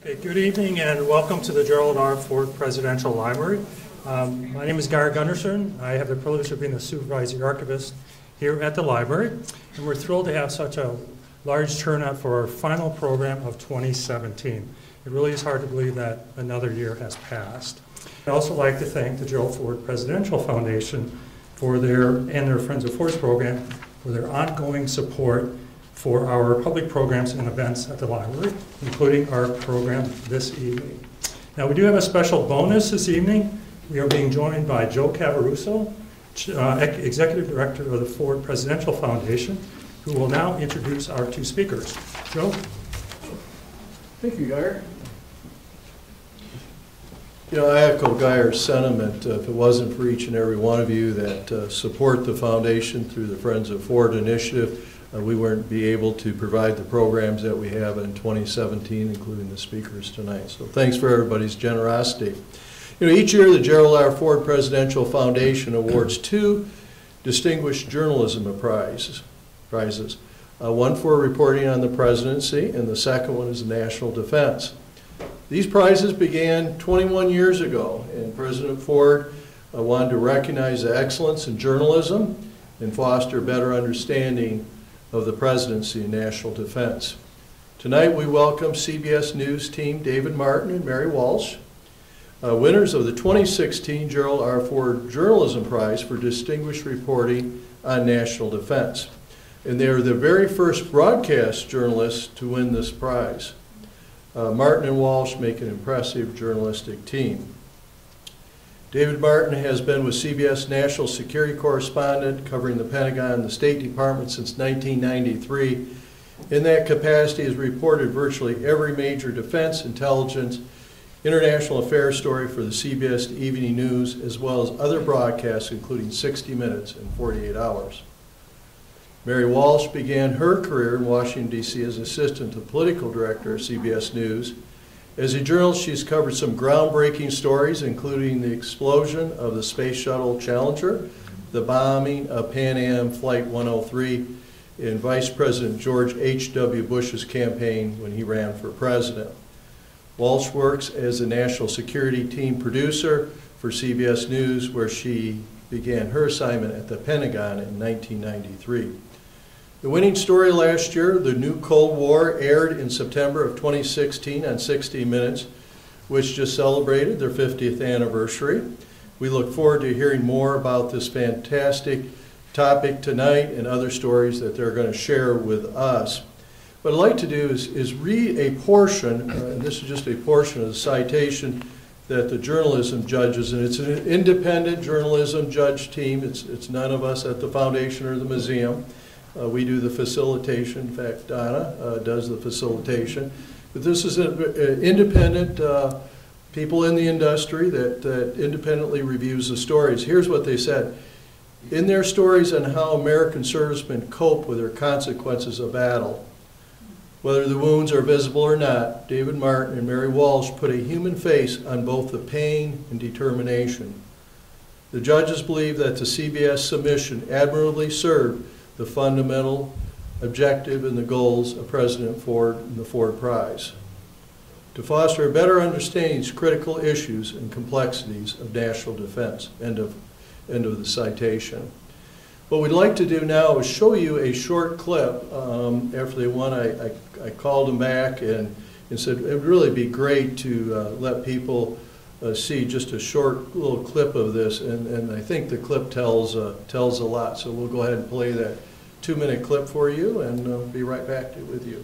Okay, good evening and welcome to the Gerald R. Ford Presidential Library. My name is Gary Gunderson. I have the privilege of being the supervising archivist here at the library, and we're thrilled to have such a large turnout for our final program of 2017. It really is hard to believe that another year has passed. I'd also like to thank the Gerald Ford Presidential Foundation for their Friends of Fords program for their ongoing support for our public programs and events at the library, including our program this evening. Now, we do have a special bonus this evening. We are being joined by Joe Cavaruso, Executive Director of the Ford Presidential Foundation, who will now introduce our two speakers. Joe? Thank you, Geyer. You know, I echo Geyer's sentiment. If it wasn't for each and every one of you that support the foundation through the Friends of Ford initiative, we wouldn't be able to provide the programs that we have in 2017, including the speakers tonight. So thanks for everybody's generosity. You know, each year the Gerald R. Ford Presidential Foundation awards two distinguished journalism prizes. One for reporting on the presidency, and the second one is national defense. These prizes began 21 years ago, and President Ford wanted to recognize the excellence in journalism and foster better understanding of the presidency and national defense. Tonight we welcome CBS News team David Martin and Mary Walsh, winners of the 2016 Gerald R. Ford Journalism Prize for distinguished reporting on national defense. And they are the very first broadcast journalists to win this prize. Martin and Walsh make an impressive journalistic team. David Martin has been with CBS National Security Correspondent, covering the Pentagon and the State Department since 1993. In that capacity, he has reported virtually every major defense, intelligence, international affairs story for the CBS Evening News, as well as other broadcasts, including 60 Minutes and 48 Hours. Mary Walsh began her career in Washington, D.C. as assistant to the political director of CBS News. As a journalist, she's covered some groundbreaking stories, including the explosion of the Space Shuttle Challenger, the bombing of Pan Am Flight 103, and Vice President George H.W. Bush's campaign when he ran for president. Walsh works as a national security team producer for CBS News, where she began her assignment at the Pentagon in 1993. The winning story last year, The New Cold War, aired in September of 2016 on 60 Minutes, which just celebrated their 50th anniversary. We look forward to hearing more about this fantastic topic tonight and other stories that they're going to share with us. What I'd like to do is read a portion, and this is just a portion of the citation that the journalism judges, and it's an independent journalism judge team. It's none of us at the foundation or the museum. We do the facilitation. In fact, Donna does the facilitation. But this is an independent people in the industry that independently reviews the stories. Here's what they said. In their stories on how American servicemen cope with their consequences of battle, whether the wounds are visible or not, David Martin and Mary Walsh put a human face on both the pain and determination. The judges believe that the CBS submission admirably served the fundamental objective and the goals of President Ford and the Ford Prize, to foster a better understanding of critical issues and complexities of national defense. End of the citation. What we'd like to do now is show you a short clip. After they won, I called them back and said it would really be great to let people see just a short little clip of this, and I think the clip tells a lot. So we'll go ahead and play that 2-minute clip for you, and be right back with you.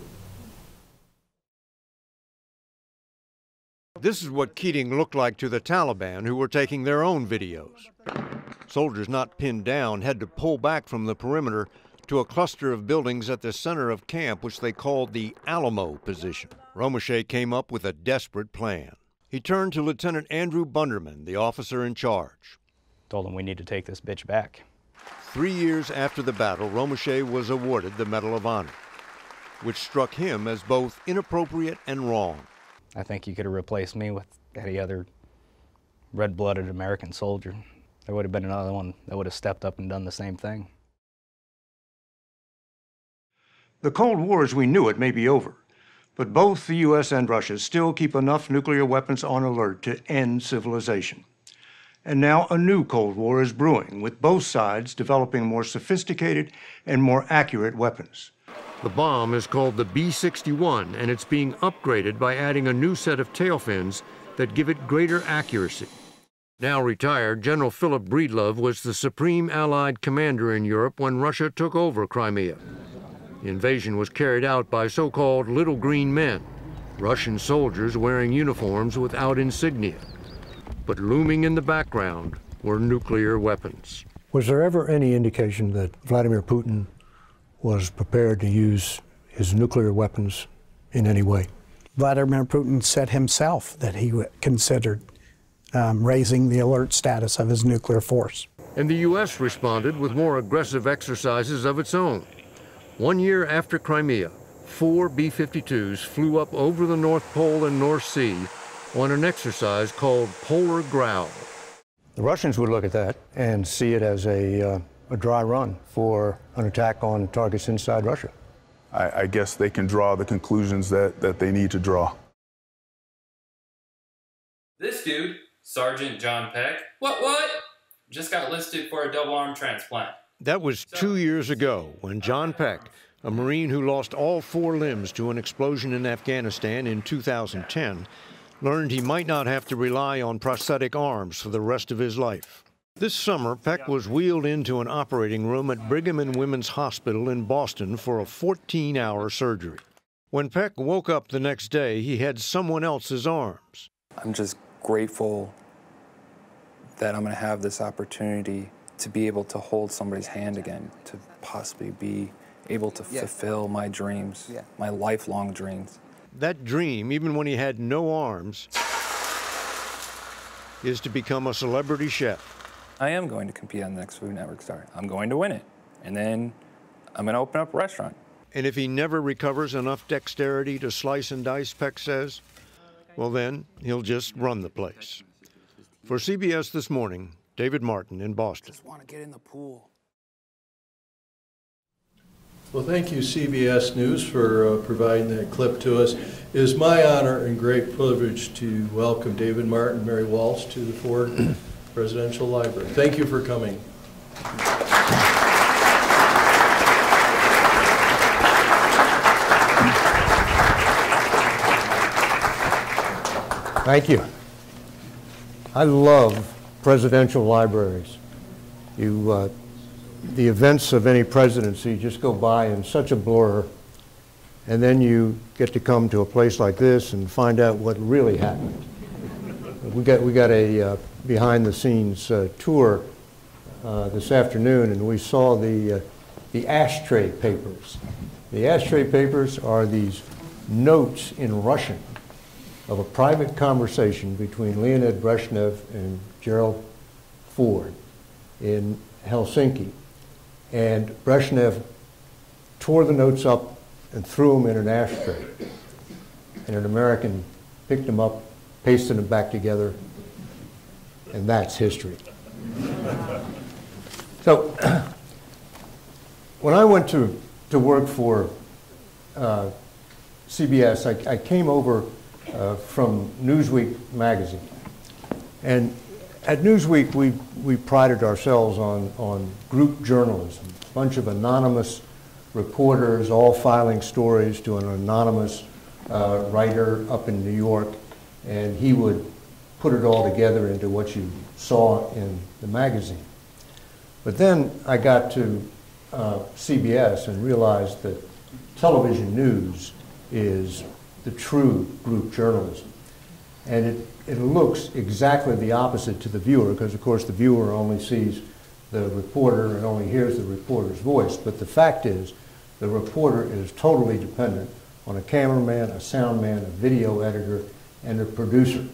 This is what Keating looked like to the Taliban, who were taking their own videos. Soldiers not pinned down had to pull back from the perimeter to a cluster of buildings at the center of camp, which they called the Alamo position. Romesha came up with a desperate plan. He turned to Lieutenant Andrew Bunderman, the officer in charge. Told him we need to take this bitch back. 3 years after the battle, Romesha was awarded the Medal of Honor, which struck him as both inappropriate and wrong. I think you could have replaced me with any other red-blooded American soldier. There would have been another one that would have stepped up and done the same thing. The Cold War as we knew it may be over, But both the U.S. and Russia still keep enough nuclear weapons on alert to end civilization. And now a new Cold War is brewing, with both sides developing more sophisticated and more accurate weapons. The bomb is called the B-61, and it's being upgraded by adding a new set of tail fins that give it greater accuracy. Now retired, General Philip Breedlove was the supreme Allied commander in Europe when Russia took over Crimea. The invasion was carried out by so-called little green men, Russian soldiers wearing uniforms without insignia. But looming in the background were nuclear weapons. Was there ever any indication that Vladimir Putin was prepared to use his nuclear weapons in any way? Vladimir Putin said himself that he considered raising the alert status of his nuclear force. And the U.S. responded with more aggressive exercises of its own. 1 year after Crimea, 4 B-52s flew up over the North Pole and North Sea on an exercise called Polar Growl. The Russians would look at that and see it as a dry run for an attack on targets inside Russia. I guess they can draw the conclusions that they need to draw. This dude, Sergeant John Peck, what? Just got listed for a double arm transplant. That was 2 years ago when John Peck, a Marine who lost all 4 limbs to an explosion in Afghanistan in 2010, learned he might not have to rely on prosthetic arms for the rest of his life. This summer, Peck was wheeled into an operating room at Brigham and Women's Hospital in Boston for a 14-hour surgery. When Peck woke up the next day, he had someone else's arms. I'm just grateful that I'm going to have this opportunity to be able to hold somebody's hand again, to possibly be able to fulfill my dreams, my lifelong dreams. That dream, even when he had no arms, is to become a celebrity chef. I am going to compete on the next Food Network Star. I'm going to win it. And then I'm going to open up a restaurant. And if he never recovers enough dexterity to slice and dice, Peck says, well then, he'll just run the place. For CBS This Morning, David Martin in Boston. Just want to get in the pool. Well, thank you, CBS News, for providing that clip to us. It is my honor and great privilege to welcome David Martin and Mary Walsh to the Ford Presidential Library. Thank you for coming. Thank you. I love presidential libraries. The events of any presidency just go by in such a blur, and then you get to come to a place like this and find out what really happened. We got a behind-the-scenes tour this afternoon, and we saw the ashtray papers. The ashtray papers are these notes in Russian of a private conversation between Leonid Brezhnev and Gerald Ford in Helsinki. And Brezhnev tore the notes up and threw them in an ashtray. And an American picked them up, pasted them back together, and that's history. So when I went to work for CBS, I came over from Newsweek magazine. And at Newsweek, we prided ourselves on group journalism, a bunch of anonymous reporters all filing stories to an anonymous writer up in New York, and he would put it all together into what you saw in the magazine. But then I got to CBS and realized that television news is the true group journalism. And it looks exactly the opposite to the viewer, because of course the viewer only sees the reporter and only hears the reporter's voice. But the fact is, the reporter is totally dependent on a cameraman, a sound man, a video editor, and a producer.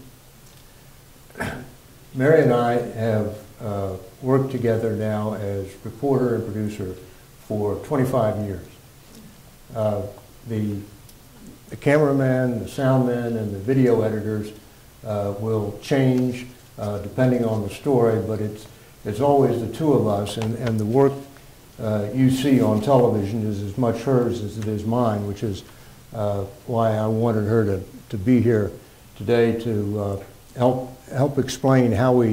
Mary and I have worked together now as reporter and producer for 25 years. The cameraman, the sound man, and the video editors will change depending on the story, but it's always the two of us, and the work you see on television is as much hers as it is mine, which is why I wanted her to be here today to help explain how we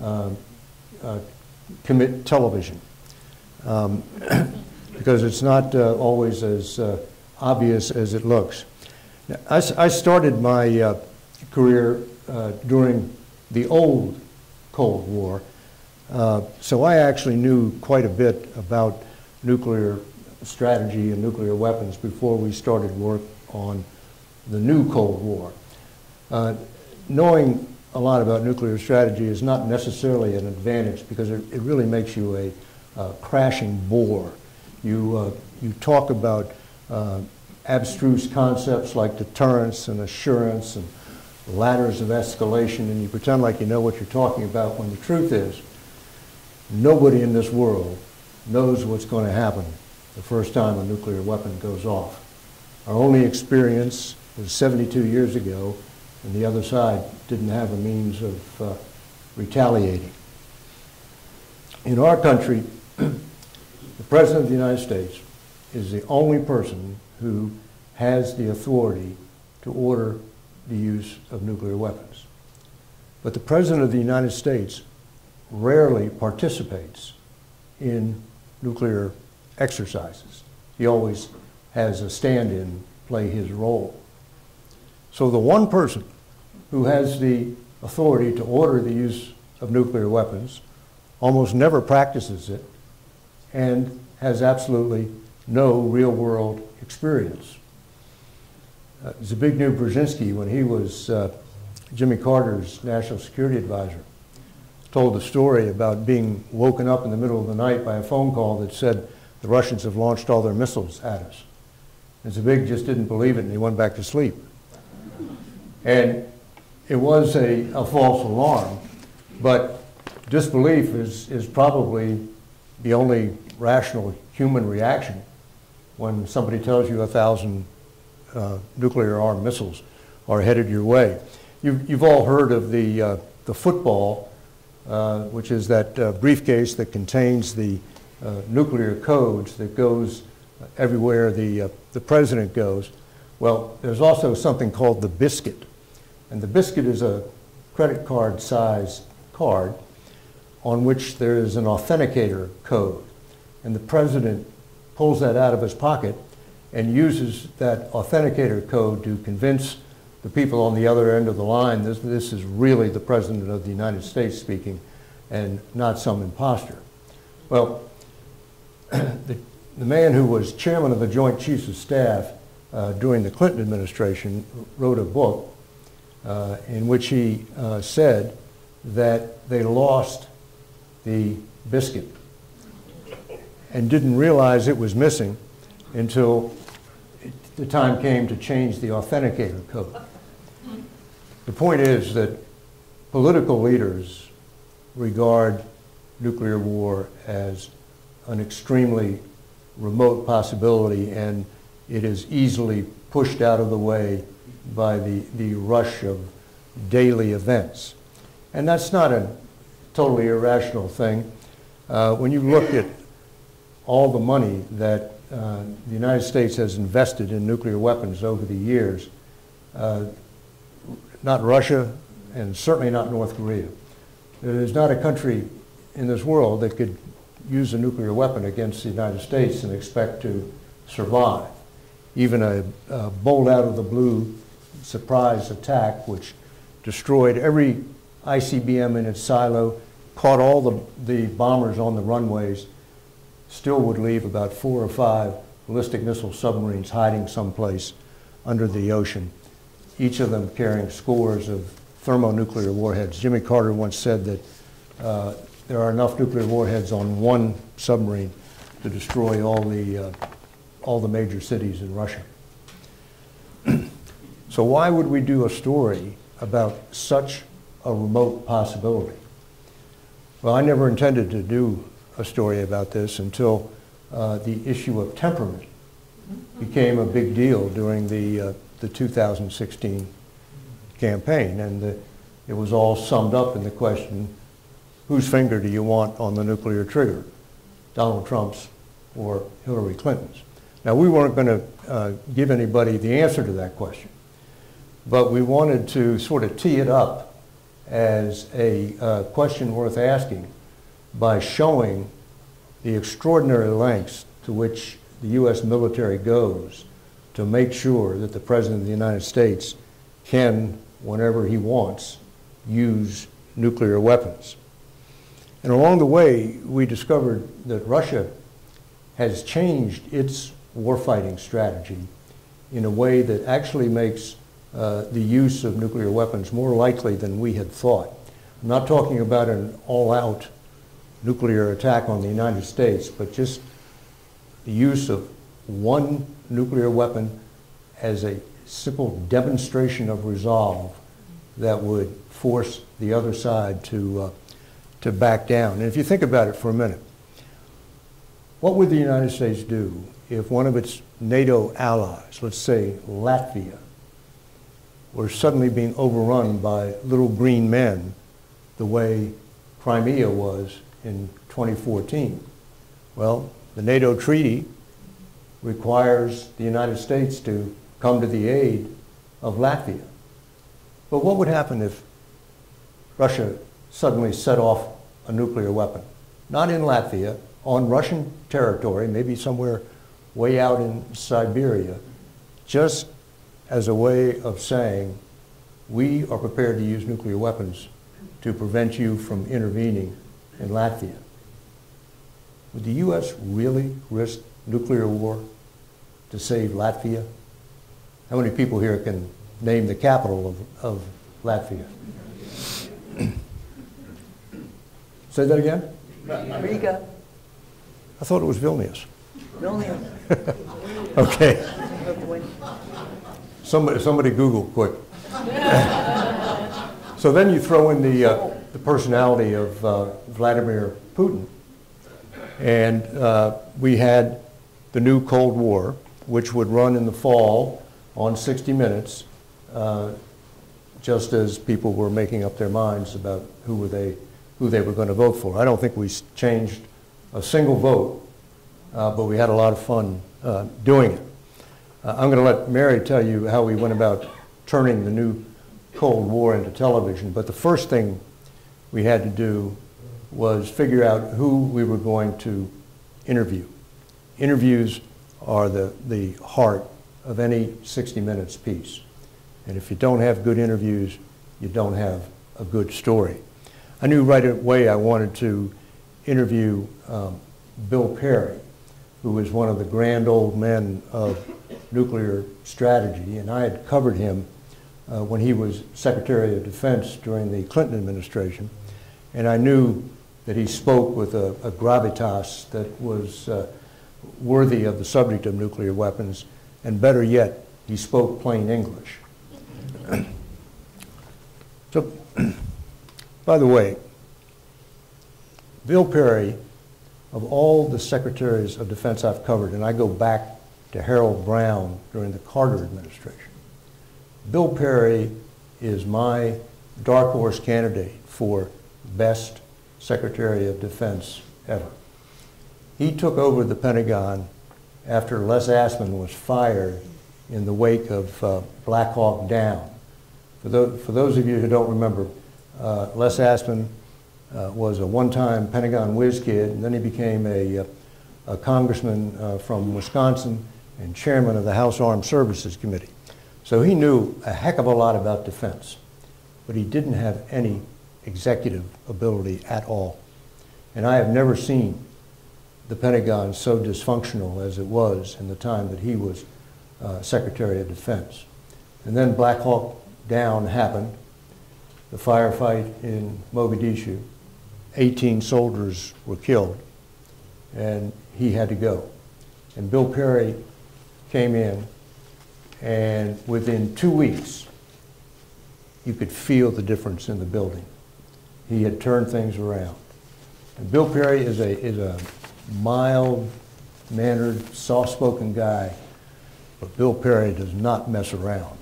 commit television. Because it's not always as obvious as it looks. Now, I started my career during the old Cold War, so I actually knew quite a bit about nuclear strategy and nuclear weapons before we started work on the new Cold War. Knowing a lot about nuclear strategy is not necessarily an advantage because it really makes you a crashing bore. You talk about abstruse concepts like deterrence and assurance and ladders of escalation, and you pretend like you know what you're talking about when the truth is nobody in this world knows what's going to happen the first time a nuclear weapon goes off. Our only experience was 72 years ago, and the other side didn't have a means of retaliating. In our country, the President of the United States is the only person who has the authority to order the use of nuclear weapons. But the President of the United States rarely participates in nuclear exercises. He always has a stand-in play his role. So the one person who has the authority to order the use of nuclear weapons almost never practices it and has absolutely no real-world experience. Zbigniew Brzezinski, when he was Jimmy Carter's national security advisor, told the story about being woken up in the middle of the night by a phone call that said the Russians have launched all their missiles at us. And Zbig just didn't believe it, and he went back to sleep. And it was a false alarm, but disbelief is probably the only rational human reaction when somebody tells you 1,000 nuclear-armed missiles are headed your way. You've all heard of the football, which is that briefcase that contains the nuclear codes that goes everywhere the president goes. Well, there's also something called the biscuit. And the biscuit is a credit card size card on which there is an authenticator code. And the president pulls that out of his pocket and uses that authenticator code to convince the people on the other end of the line this is really the President of the United States speaking and not some imposter. Well, the man who was chairman of the Joint Chiefs of Staff during the Clinton administration wrote a book in which he said that they lost the biscuit and didn't realize it was missing until the time came to change the authenticator code. The point is that political leaders regard nuclear war as an extremely remote possibility, and it is easily pushed out of the way by the rush of daily events. And that's not a totally irrational thing. When you look at all the money that the United States has invested in nuclear weapons over the years, not Russia and certainly not North Korea. There's not a country in this world that could use a nuclear weapon against the United States and expect to survive. Even a bolt out of the blue surprise attack, which destroyed every ICBM in its silo, caught all the bombers on the runways, still would leave about 4 or 5 ballistic missile submarines hiding someplace under the ocean, each of them carrying scores of thermonuclear warheads. Jimmy Carter once said that there are enough nuclear warheads on one submarine to destroy all the major cities in Russia. So why would we do a story about such a remote possibility? Well, I never intended to do a story about this until the issue of temperament became a big deal during the 2016 campaign, and it was all summed up in the question, whose finger do you want on the nuclear trigger, Donald Trump's or Hillary Clinton's? Now, we weren't going to give anybody the answer to that question, but we wanted to sort of tee it up as a question worth asking by showing the extraordinary lengths to which the U.S. military goes to make sure that the President of the United States can, whenever he wants, use nuclear weapons. And along the way, we discovered that Russia has changed its warfighting strategy in a way that actually makes the use of nuclear weapons more likely than we had thought. I'm not talking about an all-out nuclear attack on the United States, but just the use of one nuclear weapon as a simple demonstration of resolve that would force the other side to back down. And if you think about it for a minute, what would the United States do if one of its NATO allies, let's say Latvia, were suddenly being overrun by little green men the way Crimea was in 2014? Well, the NATO treaty requires the United States to come to the aid of Latvia. But what would happen if Russia suddenly set off a nuclear weapon? Not in Latvia, on Russian territory, maybe somewhere way out in Siberia, just as a way of saying, we are prepared to use nuclear weapons to prevent you from intervening in Latvia. Would the U.S. really risk nuclear war to save Latvia? How many people here can name the capital of Latvia? Say that again? Riga. I thought it was Vilnius. Vilnius. Okay. Somebody Google quick. So then you throw in the personality of Vladimir Putin. And we had the new Cold War, which would run in the fall on 60 Minutes, just as people were making up their minds about who they were going to vote for. I don't think we changed a single vote, but we had a lot of fun doing it. I'm going to let Mary tell you how we went about turning the new Cold War into television, but the first thing we had to do was figure out who we were going to interview. Interviews are the heart of any 60 Minutes piece. And if you don't have good interviews, you don't have a good story. I knew right away I wanted to interview Bill Perry, who was one of the grand old men of nuclear strategy, and I had covered him when he was Secretary of Defense during the Clinton administration, and I knew that he spoke with a gravitas that was worthy of the subject of nuclear weapons, and better yet, he spoke plain English. So, by the way, Bill Perry, of all the Secretaries of Defense I've covered, and I go back to Harold Brown during the Carter administration, Bill Perry is my dark horse candidate for best Secretary of Defense ever. He took over the Pentagon after Les Aspin was fired in the wake of Black Hawk Down. For those of you who don't remember, Les Aspin was a one-time Pentagon whiz kid, and then he became a congressman from Wisconsin and chairman of the House Armed Services Committee. So he knew a heck of a lot about defense, but he didn't have any executive ability at all. And I have never seen the Pentagon so dysfunctional as it was in the time that he was Secretary of Defense. And then Black Hawk Down happened, the firefight in Mogadishu. 18 soldiers were killed, and he had to go. And Bill Perry came in, and within 2 weeks, you could feel the difference in the building. He had turned things around. And Bill Perry is a mild-mannered, soft-spoken guy, but Bill Perry does not mess around.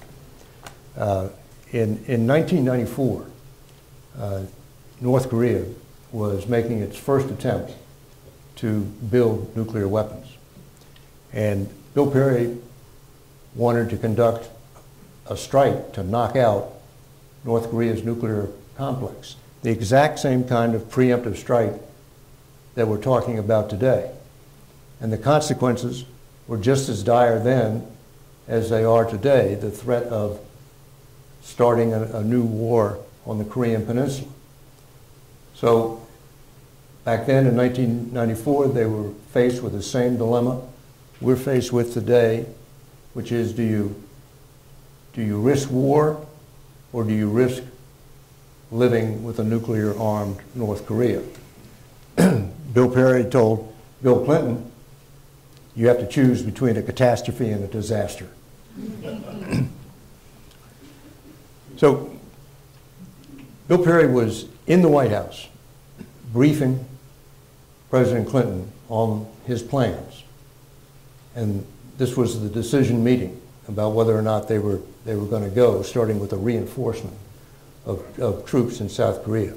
In 1994, North Korea was making its first attempt to build nuclear weapons. And Bill Perry wanted to conduct a strike to knock out North Korea's nuclear complex, the exact same kind of preemptive strike that we're talking about today. And the consequences were just as dire then as they are today, the threat of starting a new war on the Korean Peninsula. So back then in 1994, they were faced with the same dilemma we're faced with today, which is do you risk war or do you risk living with a nuclear-armed North Korea? Bill Perry told Bill Clinton, you have to choose between a catastrophe and a disaster. So Bill Perry was in the White House briefing President Clinton on his plans. And this was the decision meeting about whether or not they were going to go, starting with a reinforcement of troops in South Korea.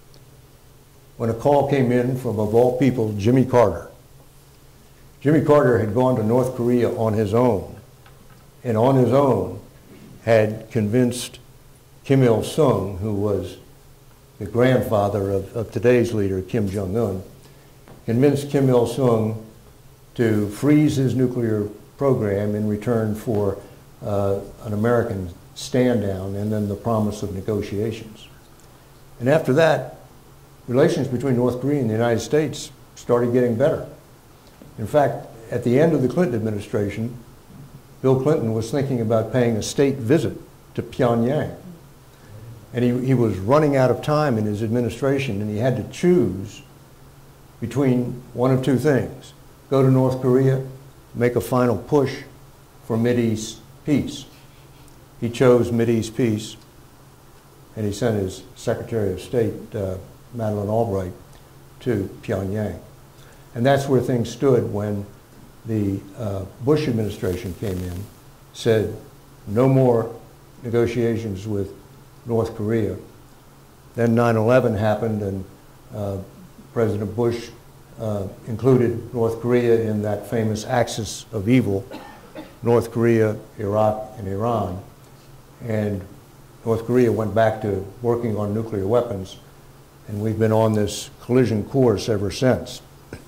When a call came in from, of all people, Jimmy Carter. Jimmy Carter had gone to North Korea on his own, and on his own had convinced Kim Il-sung, who was the grandfather of today's leader, Kim Jong-un, convinced Kim Il-sung to freeze his nuclear program in return for an American stand down and then the promise of negotiations. And after that, relations between North Korea and the United States started getting better. In fact, at the end of the Clinton administration, Bill Clinton was thinking about paying a state visit to Pyongyang. And he was running out of time in his administration, and he had to choose between one of two things: go to North Korea, make a final push for Mideast peace. He chose Mideast peace, and he sent his Secretary of State, Madeleine Albright, to Pyongyang. And that's where things stood when the Bush administration came in, said no more negotiations with North Korea. Then 9/11 happened, and President Bush included North Korea in that famous axis of evil, North Korea, Iraq, and Iran. And North Korea went back to working on nuclear weapons, and we've been on this collision course ever since.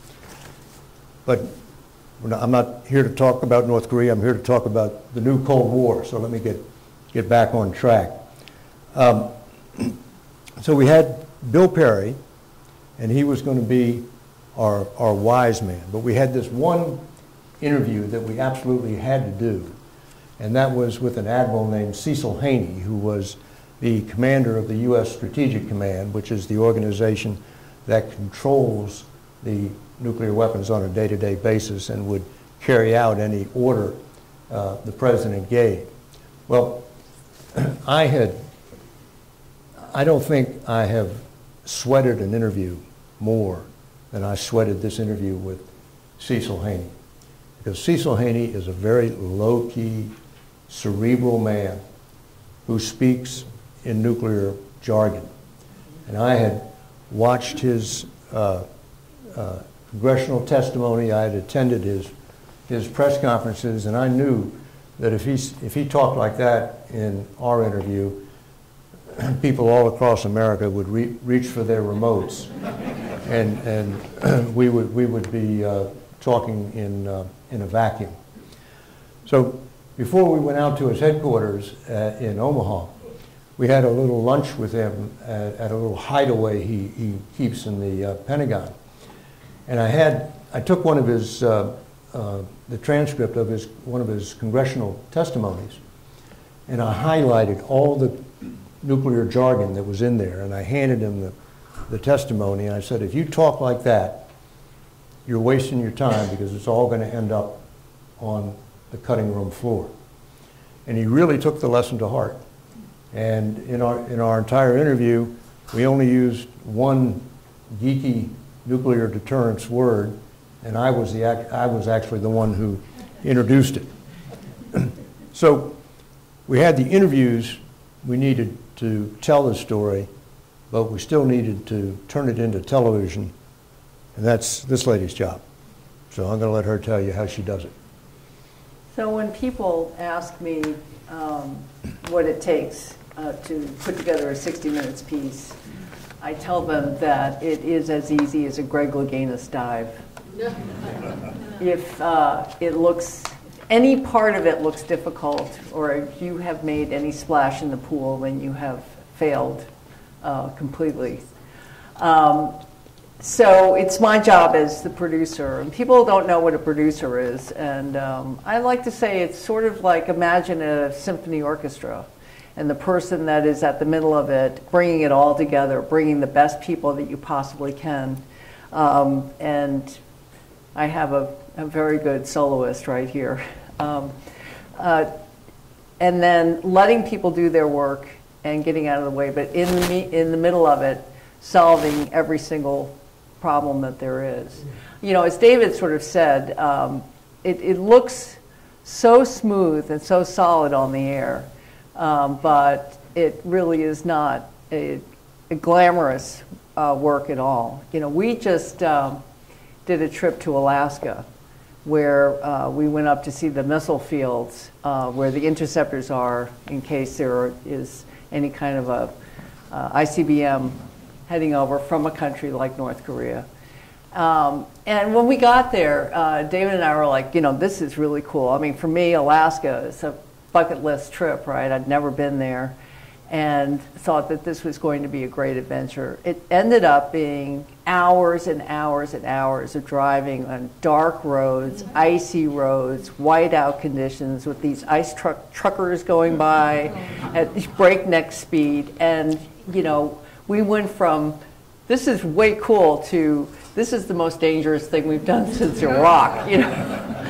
But I'm not here to talk about North Korea. I'm here to talk about the new Cold War. So let me get back on track. So we had Bill Perry, and he was going to be our wise man. But we had this one interview that we absolutely had to do, and that was with an admiral named Cecil Haney, who was the commander of the U.S. Strategic Command, which is the organization that controls the nuclear weapons on a day-to-day basis and would carry out any order the president gave. Well, I don't think I have sweated an interview more than I sweated this interview with Cecil Haney. Because Cecil Haney is a very low-key, cerebral man who speaks in nuclear jargon. And I had watched his congressional testimony. I had attended his press conferences, and I knew that if he talked like that in our interview, people all across America would reach for their remotes, and we would be talking in a vacuum. So before we went out to his headquarters in Omaha, we had a little lunch with him at a little hideaway he keeps in the Pentagon. And I took one of his, the transcript of one of his congressional testimonies, and I highlighted all the nuclear jargon that was in there, and I handed him the testimony, and I said, if you talk like that, you're wasting your time because it's all going to end up on the cutting room floor. And he really took the lesson to heart. And in our entire interview, we only used one geeky nuclear deterrence word, and I was actually the one who introduced it. So we had the interviews we needed to tell the story, but we still needed to turn it into television, and that's this lady's job. So I'm going to let her tell you how she does it. So when people ask me what it takes to put together a 60 minutes piece, I tell them that it is as easy as a Greg Louganis dive. If it looks, any part of it looks difficult, or if you have made any splash in the pool, then you have failed completely. So it's my job as the producer, and people don't know what a producer is, and I like to say it's sort of like, imagine a symphony orchestra, and the person that is at the middle of it, bringing it all together, bringing the best people that you possibly can. And I have a very good soloist right here. And then letting people do their work and getting out of the way, but in the middle of it, solving every single problem that there is. You know, as David sort of said, it looks so smooth and so solid on the air, but it really is not a glamorous work at all. You know, we just did a trip to Alaska where we went up to see the missile fields where the interceptors are in case there is any kind of a ICBM heading over from a country like North Korea. And when we got there, David and I were like, you know, this is really cool. I mean, for me, Alaska is a bucket list trip, right? I'd never been there and thought that this was going to be a great adventure. It ended up being hours and hours and hours of driving on dark roads, icy roads, whiteout conditions with these ice truckers going by at breakneck speed. And, you know, we went from, this is way cool, to this is the most dangerous thing we've done since Iraq, you know.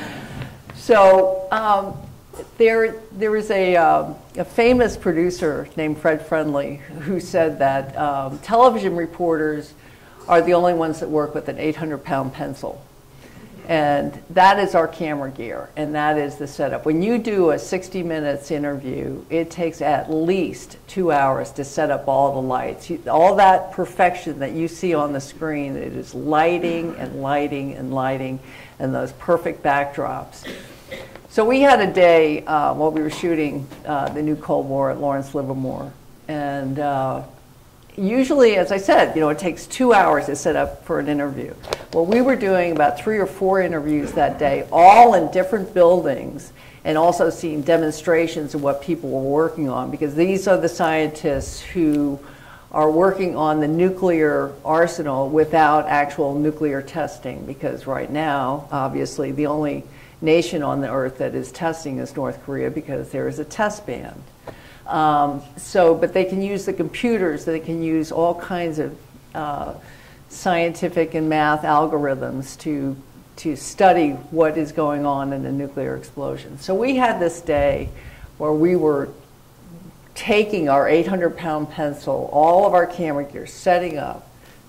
So there was a famous producer named Fred Friendly who said that television reporters are the only ones that work with an 800-pound pencil. And that is our camera gear, and that is the setup. When you do a 60 minutes interview, it takes at least 2 hours to set up all the lights. All that perfection that you see on the screen, it is lighting and lighting and lighting, and those perfect backdrops. So we had a day while we were shooting the new Cold War at Lawrence Livermore, and usually, as I said, you know, it takes 2 hours to set up for an interview. Well, we were doing about 3 or 4 interviews that day, all in different buildings, and also seeing demonstrations of what people were working on, because these are the scientists who are working on the nuclear arsenal without actual nuclear testing, because right now, obviously, the only nation on the earth that is testing is North Korea, because there is a test ban. But they can use the computers, they can use all kinds of scientific and math algorithms to study what is going on in a nuclear explosion. So we had this day where we were taking our 800-pound pencil, all of our camera gear, setting up.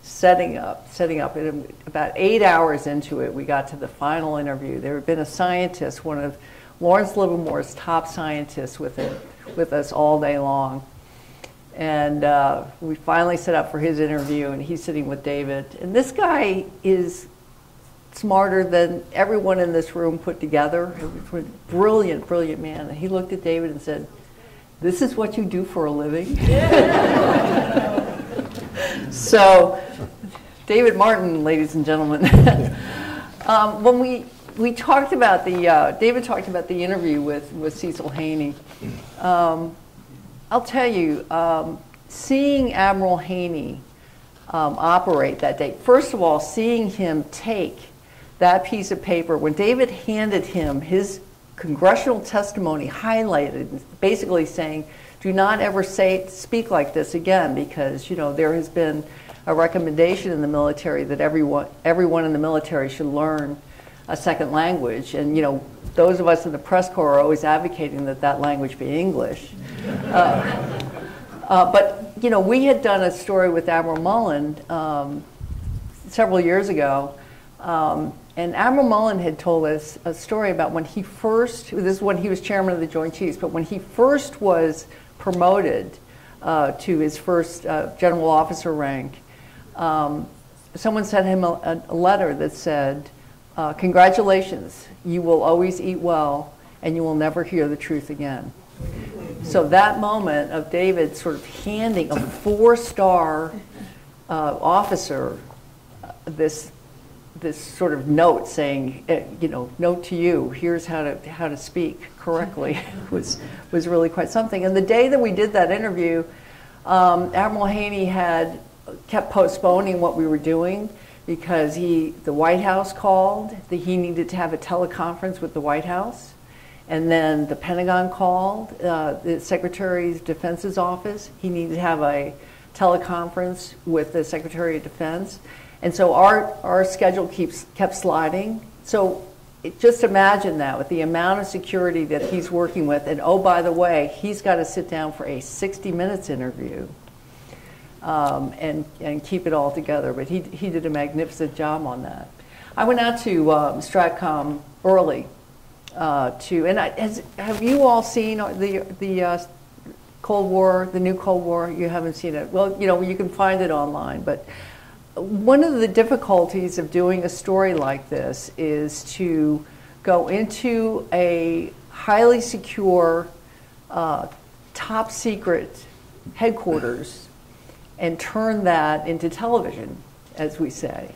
And about 8 hours into it, we got to the final interview. There had been a scientist, one of Lawrence Livermore's top scientists with us all day long. And we finally set up for his interview, and he's sitting with David. And this guy is smarter than everyone in this room put together. He was a brilliant, brilliant man. And he looked at David and said, "This is what you do for a living?" So, David Martin, ladies and gentlemen. When we talked about David talked about the interview with Cecil Haney. I'll tell you, seeing Admiral Haney operate that day, first of all, seeing him take that piece of paper, when David handed him his congressional testimony highlighted, basically saying, do not ever speak like this again, because, you know, there has been a recommendation in the military that everyone in the military should learn a second language. And, you know, those of us in the press corps are always advocating that that language be English. But, you know, we had done a story with Admiral Mullen several years ago, and Admiral Mullen had told us a story about when he first, this is when he was chairman of the Joint Chiefs, but when he first was promoted to his first general officer rank, someone sent him a letter that said, congratulations, you will always eat well, and you will never hear the truth again. So that moment of David sort of handing a 4-star officer this sort of note saying, note to you, here's how to speak correctly, was really quite something. And the day that we did that interview, Admiral Haney had kept postponing what we were doing because the White House called, that he needed to have a teleconference with the White House. And then the Pentagon called, the Secretary of Defense's office. He needed to have a teleconference with the Secretary of Defense. And so our schedule kept sliding. So just imagine that with the amount of security that he's working with. And oh, by the way, he's got to sit down for a 60 minutes interview and keep it all together. But he did a magnificent job on that. I went out to Stratcom early. Have you all seen the Cold War, the new Cold War? You haven't seen it. Well, you can find it online. But one of the difficulties of doing a story like this is to go into a highly secure, top secret headquarters and turn that into television, as we say.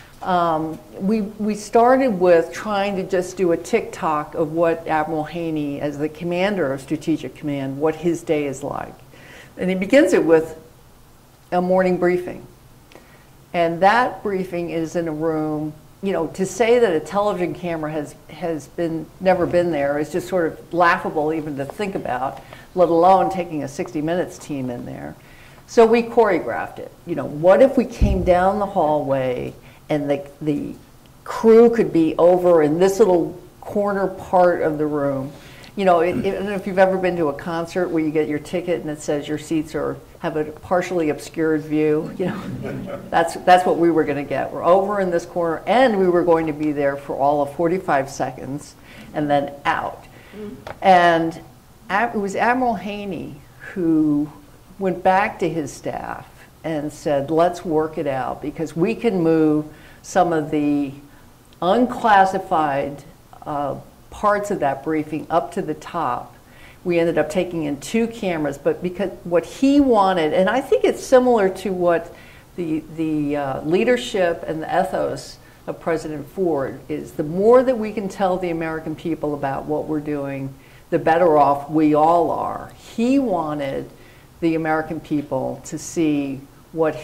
We started with trying to just do a tick-tock of what Admiral Haney, as the commander of Strategic Command, what his day is like. And he begins it with a morning briefing. And that briefing is in a room, to say that a television camera has never been there is just sort of laughable even to think about, let alone taking a 60 Minutes team in there. So we choreographed it. What if we came down the hallway and the crew could be over in this little corner part of the room. I don't know if you've ever been to a concert where you get your ticket and it says your seats have a partially obscured view. That's what we were going to get. We're over in this corner, and we were going to be there for all of 45 seconds and then out. And it was Admiral Haney who went back to his staff and said, let's work it out, because we can move some of the unclassified parts of that briefing up to the top. We ended up taking in 2 cameras, but because what he wanted, and I think it's similar to what the leadership and the ethos of President Ford is, the more that we can tell the American people about what we're doing, the better off we all are. He wanted the American people to see what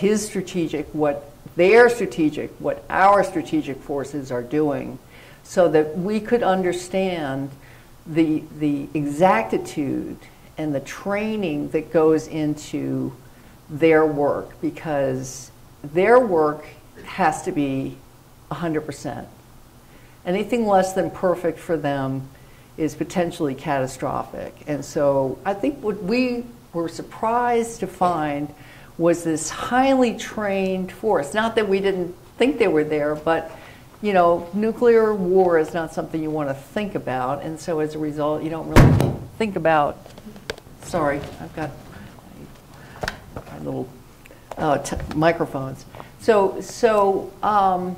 our strategic forces are doing, so that we could understand the exactitude and the training that goes into their work, because their work has to be 100%. Anything less than perfect for them is potentially catastrophic. And so I think what we were surprised to find was this highly trained force. Not that we didn't think they were there, but nuclear war is not something you want to think about, and so as a result, you don't really think about. Sorry, I've got my little microphones. So, and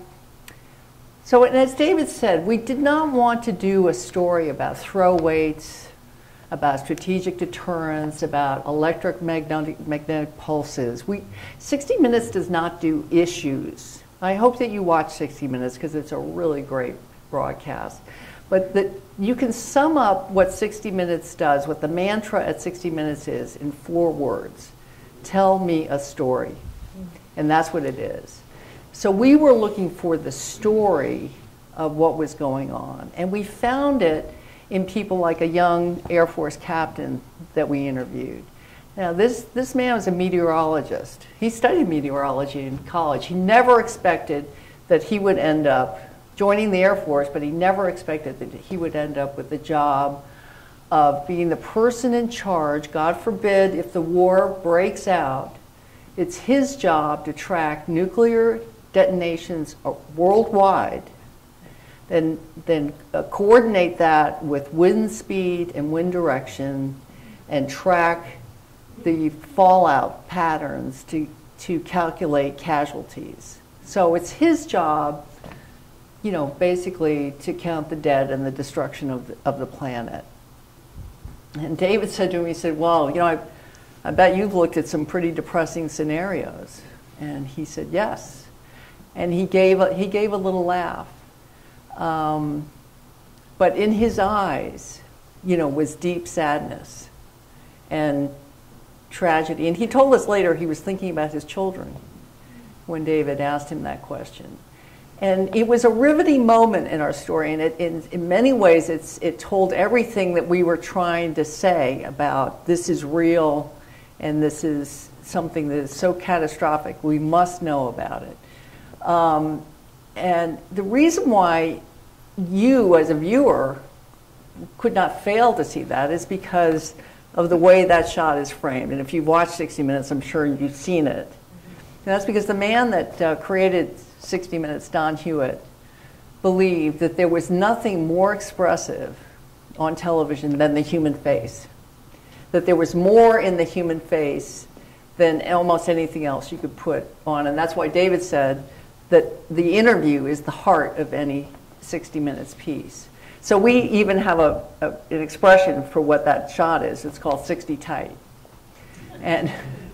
as David said, we did not want to do a story about throw weights, about strategic deterrence, about electromagnetic pulses. 60 Minutes does not do issues. I hope that you watch 60 Minutes because it's a really great broadcast. But you can sum up what 60 Minutes does, what the mantra at 60 Minutes is, in 4 words. Tell me a story. And that's what it is. So we were looking for the story of what was going on. And we found it in people like a young Air Force captain that we interviewed. Now, this man was a meteorologist. He studied meteorology in college. He never expected that he would end up joining the Air Force, but he never expected that he would end up with the job of being the person in charge. God forbid, if the war breaks out, it's his job to track nuclear detonations worldwide, then coordinate that with wind speed and wind direction, and track the fallout patterns to calculate casualties. So it's his job, basically to count the dead and the destruction of the planet. And David said to him, he said, well, you know, I bet you've looked at some pretty depressing scenarios. And he said, yes. And he gave a little laugh. But in his eyes, you know, was deep sadness and tragedy. And he told us later he was thinking about his children when David asked him that question. And it was a riveting moment in our story, and in many ways it told everything that we were trying to say about this is real and this is something that is so catastrophic, we must know about it. And the reason why you as a viewer could not fail to see that is because of the way that shot is framed. And if you've watched 60 Minutes, I'm sure you've seen it. And that's because the man that created 60 Minutes, Don Hewitt, believed that there was nothing more expressive on television than the human face. That there was more in the human face than almost anything else you could put on. And that's why David said that the interview is the heart of any 60 Minutes piece. So we even have an expression for what that shot is. It's called 60 tight. And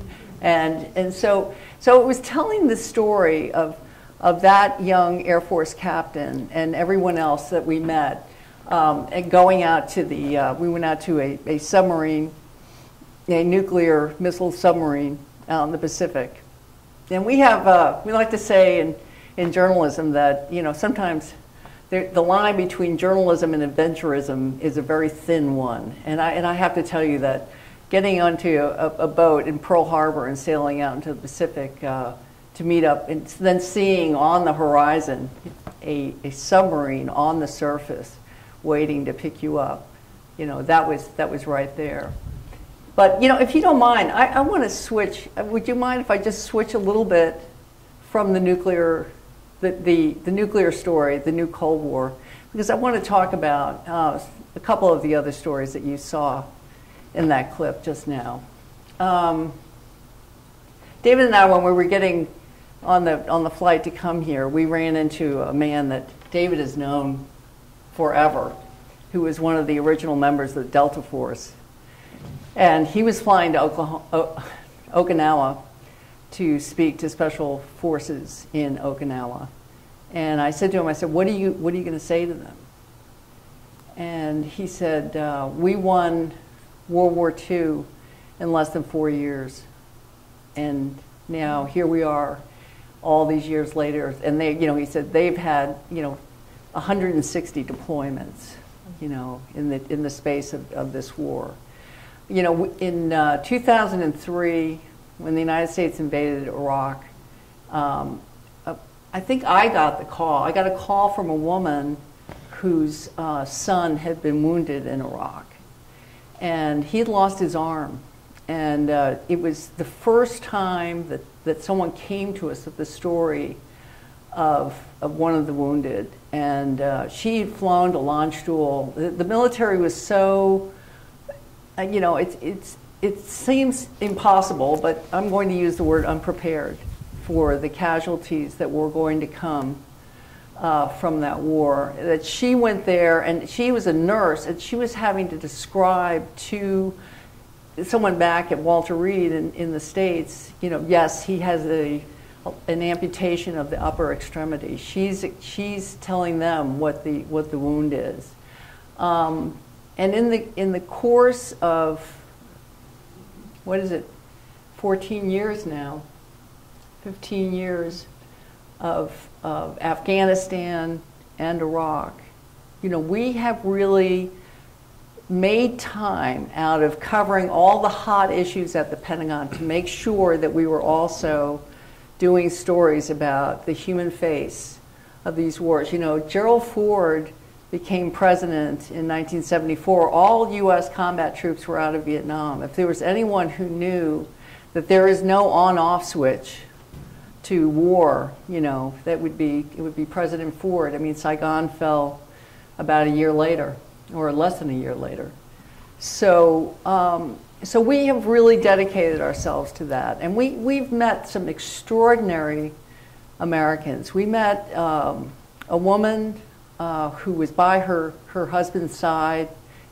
so it was telling the story of that young Air Force captain and everyone else that we met, and going out to we went out to a submarine, a nuclear missile submarine out in the Pacific. And we like to say in journalism that, you know, sometimes the line between journalism and adventurism is a very thin one. And I have to tell you that getting onto a boat in Pearl Harbor and sailing out into the Pacific to meet up, and then seeing on the horizon a submarine on the surface waiting to pick you up, you know, that was right there. But, you know, if you don't mind, I want to switch. Would you mind if I just switch a little bit from the nuclear story, the new Cold War, because I want to talk about a couple of the other stories that you saw in that clip just now. David and I, when we were getting on the flight to come here, we ran into a man that David has known forever, who was one of the original members of the Delta Force. And he was flying to Okinawa to speak to special forces in Okinawa. And I said to him, I said, what are you going to say to them? And he said, we won World War II in less than 4 years. And now here we are all these years later. And they, you know, he said they've had, you know, 160 deployments, you know, in the space of this war. You know, in 2003, when the United States invaded Iraq, I think I got the call. I got a call from a woman whose son had been wounded in Iraq. And he had lost his arm. And it was the first time that someone came to us with the story of one of the wounded. And she had flown to Landstuhl. The military was so, you know, it seems impossible, but I'm going to use the word unprepared for the casualties that were going to come from that war. That she went there, and she was a nurse, and she was having to describe to someone back at Walter Reed in the States, you know, yes, he has an amputation of the upper extremity. She's telling them what the wound is. And in the course of, what is it, 14 years now, 15 years of Afghanistan and Iraq, you know, we have really made time out of covering all the hot issues at the Pentagon to make sure that we were also doing stories about the human face of these wars. You know, Gerald Ford became president in 1974. All U.S. combat troops were out of Vietnam. If there was anyone who knew that there is no on-off switch to war, you know, it would be President Ford. I mean, Saigon fell about a year later, or less than a year later. So, so we have really dedicated ourselves to that. And we've met some extraordinary Americans. We met a woman who was by her husband's side.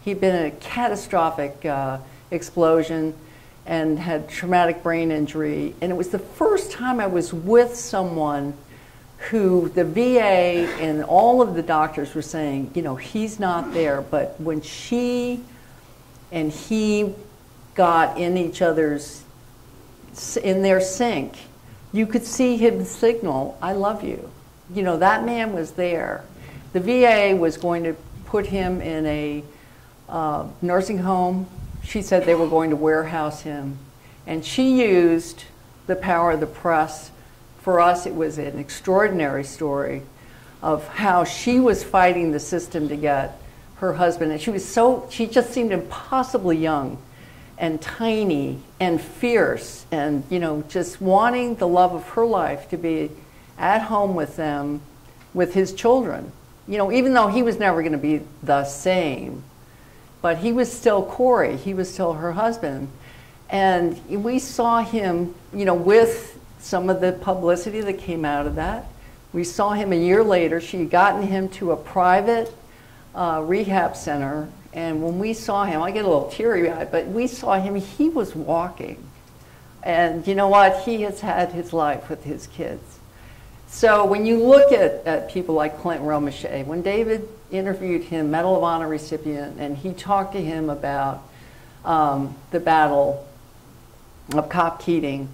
He'd been in a catastrophic explosion and had traumatic brain injury. And it was the first time I was with someone who the VA and all of the doctors were saying, you know, he's not there. But when she and he got in each other's, in their sync, you could see him signal, I love you. You know, that man was there. The VA was going to put him in a nursing home. She said they were going to warehouse him. And she used the power of the press. For us, it was an extraordinary story of how she was fighting the system to get her husband. And she just seemed impossibly young and tiny and fierce and, you know, just wanting the love of her life to be at home with them, with his children. You know, even though he was never going to be the same, but he was still Corey, he was still her husband. And we saw him, you know, with some of the publicity that came out of that. We saw him a year later. She had gotten him to a private rehab center. And when we saw him, I get a little teary-eyed, but we saw him, he was walking. And you know what? He has had his life with his kids. So when you look at people like Clint Romeshay, when David interviewed him, Medal of Honor recipient, and he talked to him about the battle of Cop Keating,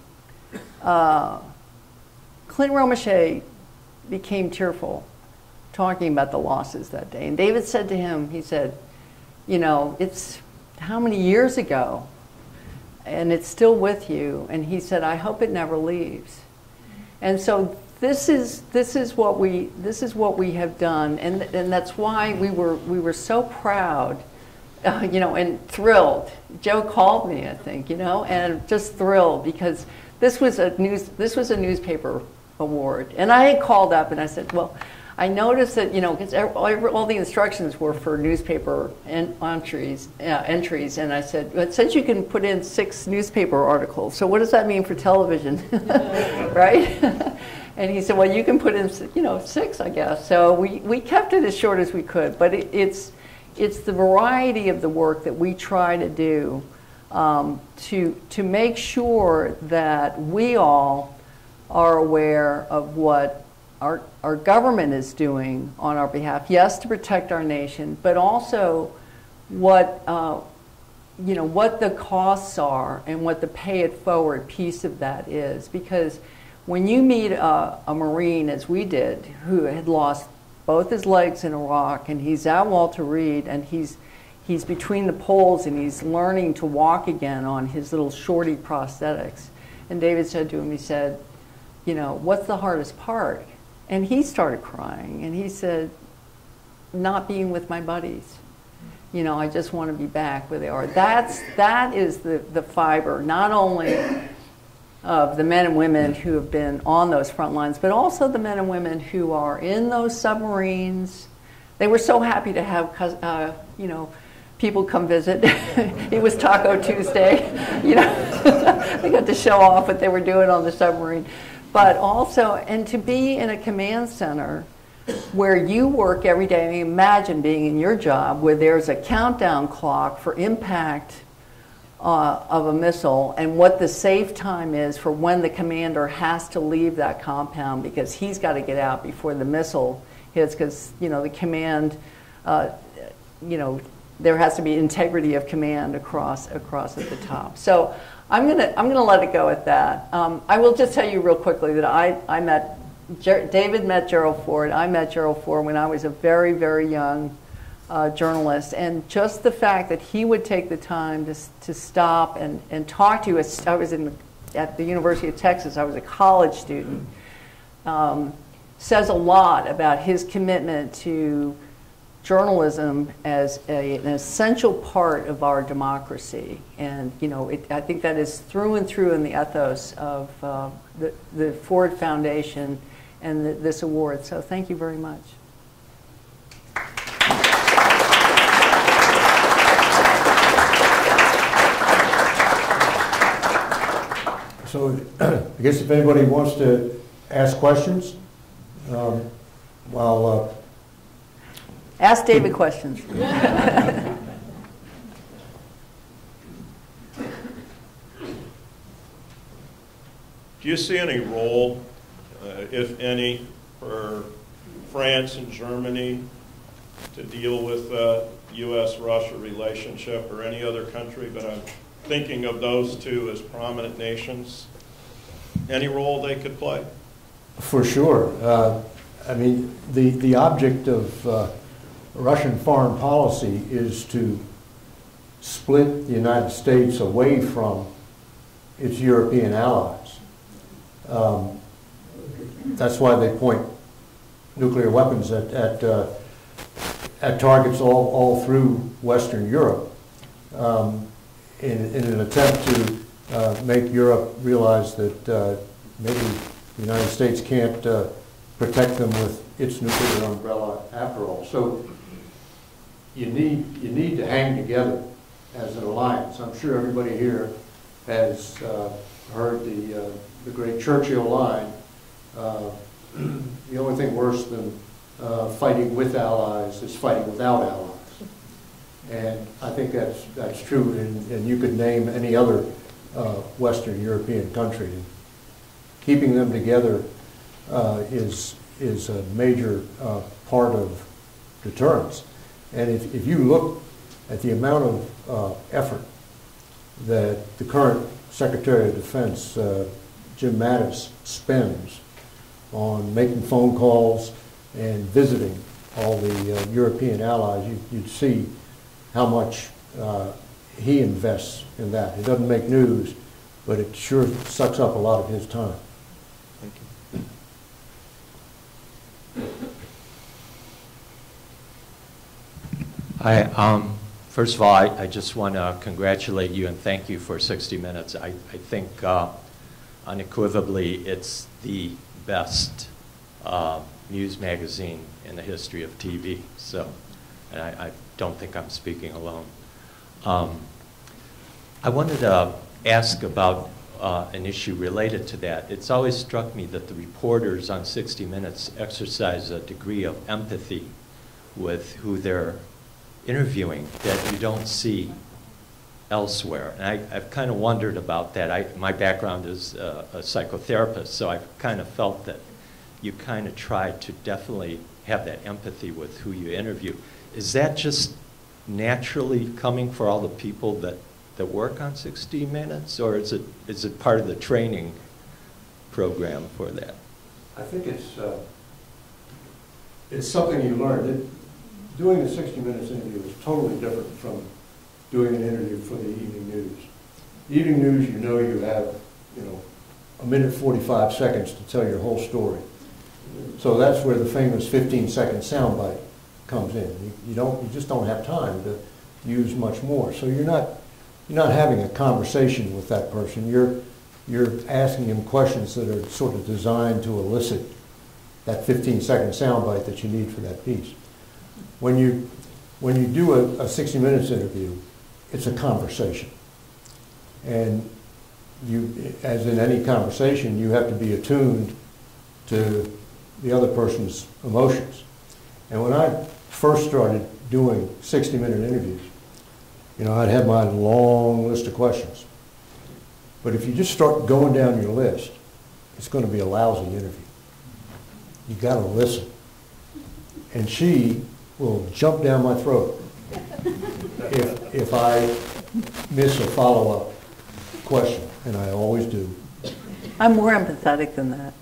Clint Romeshay became tearful talking about the losses that day. And David said to him, he said, you know, it's how many years ago, and it's still with you. And he said, I hope it never leaves. And so this is what we have done, and that's why we were so proud, you know, and thrilled. Joe called me, I think, you know, and just thrilled because this was a newspaper award. And I had called up and I said, well, I noticed that, you know, because all the instructions were for newspaper entries, and I said, it says you can put in 6 newspaper articles, so what does that mean for television, right? And he said, well, you can put in, you know, 6, I guess. So we kept it as short as we could, but it's the variety of the work that we try to do to make sure that we all are aware of what our government is doing on our behalf, yes, to protect our nation, but also what, you know, what the costs are and what the pay it forward piece of that is. Because when you meet a Marine, as we did, who had lost both his legs in Iraq, and he's at Walter Reed, and he's between the poles, and he's learning to walk again on his little shorty prosthetics. And David said to him, he said, you know, what's the hardest part? And he started crying, and he said, not being with my buddies. You know, I just want to be back where they are. That is the fiber, not only of the men and women who have been on those front lines, but also the men and women who are in those submarines. They were so happy to have, you know, people come visit. It was Taco Tuesday. You know, they got to show off what they were doing on the submarine. But also, and to be in a command center where you work every day. I mean, imagine being in your job where there's a countdown clock for impact of a missile and what the safe time is for when the commander has to leave that compound because he's got to get out before the missile hits because, you know, the command, you know, there has to be integrity of command across at the top. So I'm gonna let it go at that. I will just tell you real quickly that I met, David met Gerald Ford. I met Gerald Ford when I was a very, very young journalist. And just the fact that he would take the time to stop and talk to you. I was at the University of Texas. I was a college student. Says a lot about his commitment to journalism as an essential part of our democracy. And, you know, I think that is through and through in the ethos of the Ford Foundation and this award. So thank you very much. So I guess if anybody wants to ask questions, Ask David questions. Do you see any role, if any, for France and Germany to deal with the U.S.-Russia relationship, or any other country, but I'm thinking of those two as prominent nations? Any role they could play? For sure. I mean, the object of Russian foreign policy is to split the United States away from its European allies. That's why they point nuclear weapons at targets all through Western Europe in an attempt to make Europe realize that maybe the United States can't protect them with its nuclear umbrella after all. So you need to hang together as an alliance. I'm sure everybody here has heard the great Churchill line, the only thing worse than fighting with allies is fighting without allies. And I think that's true, and you could name any other Western European country. Keeping them together is a major part of deterrence. And if you look at the amount of effort that the current Secretary of Defense, Jim Mattis, spends on making phone calls and visiting all the European allies, you'd see how much he invests in that. It doesn't make news, but it sure sucks up a lot of his time. Thank you. Hi. First of all, I just want to congratulate you and thank you for 60 Minutes. I think unequivocally it's the best news magazine in the history of TV. So, and I don't think I'm speaking alone. I wanted to ask about an issue related to that. It's always struck me that the reporters on 60 Minutes exercise a degree of empathy with who they're interviewing that you don't see elsewhere. And I've kind of wondered about that. My background is a psychotherapist, so I've kind of felt that you kind of try to definitely have that empathy with who you interview. Is that just naturally coming for all the people that work on 60 Minutes, or is it part of the training program for that? I think it's something you learn. Doing the 60 Minutes interview is totally different from doing an interview for the evening news. The evening news, you have, a minute 45 seconds to tell your whole story. So that's where the famous 15-second soundbite comes in. You just don't have time to use much more. So you're not having a conversation with that person. You're asking him questions that are sort of designed to elicit that 15-second soundbite that you need for that piece. When you do a 60 Minutes interview, it's a conversation. And as in any conversation, you have to be attuned to the other person's emotions. And when I first started doing 60-minute interviews, I'd have my long list of questions. But if you just start going down your list, it's going to be a lousy interview. You got to listen. And she will jump down my throat if I miss a follow-up question, and I always do. I'm more empathetic than that.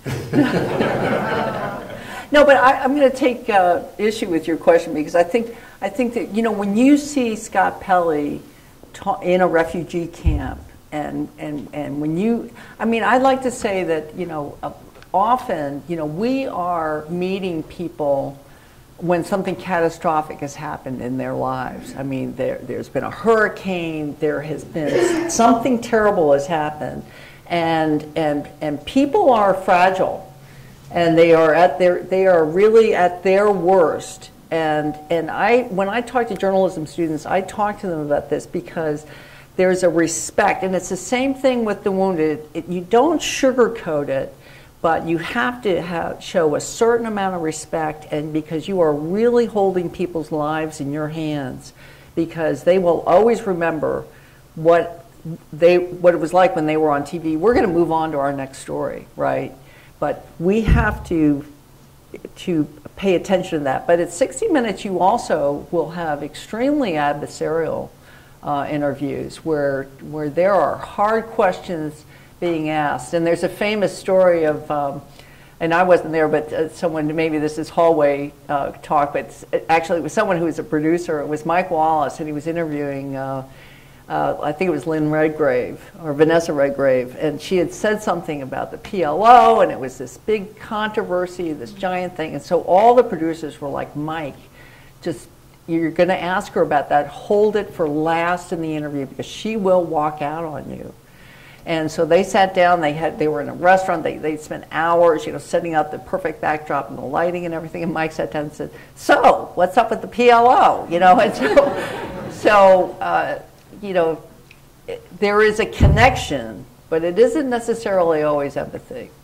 No, but I'm going to take issue with your question, because I think that, when you see Scott Pelley in a refugee camp, and when you, I'd like to say that, often, we are meeting people when something catastrophic has happened in their lives. There's been a hurricane, there has been something terrible has happened, and people are fragile, and they are really at their worst. And when I talk to journalism students, I talk to them about this because there's a respect, and it's the same thing with the wounded. You don't sugarcoat it, but you have to show a certain amount of respect, and because you are really holding people's lives in your hands, because they will always remember what what it was like when they were on TV. We're going to move on to our next story, right? But we have to pay attention to that. But at 60 Minutes, you also will have extremely adversarial interviews where there are hard questions being asked. And there's a famous story of, and I wasn't there, but someone, maybe this is hallway talk, but actually it was someone who was a producer. It was Mike Wallace, and he was interviewing, I think it was Lynn Redgrave, or Vanessa Redgrave, and she had said something about the PLO, and it was this big controversy, this giant thing. And so all the producers were like, Mike, just, you're going to ask her about that, hold it for last in the interview, because she will walk out on you. And so they sat down, they were in a restaurant, they spent hours, setting up the perfect backdrop and the lighting and everything, and Mike sat down and said, so, what's up with the PLO? And so there is a connection, but it isn't necessarily always empathy.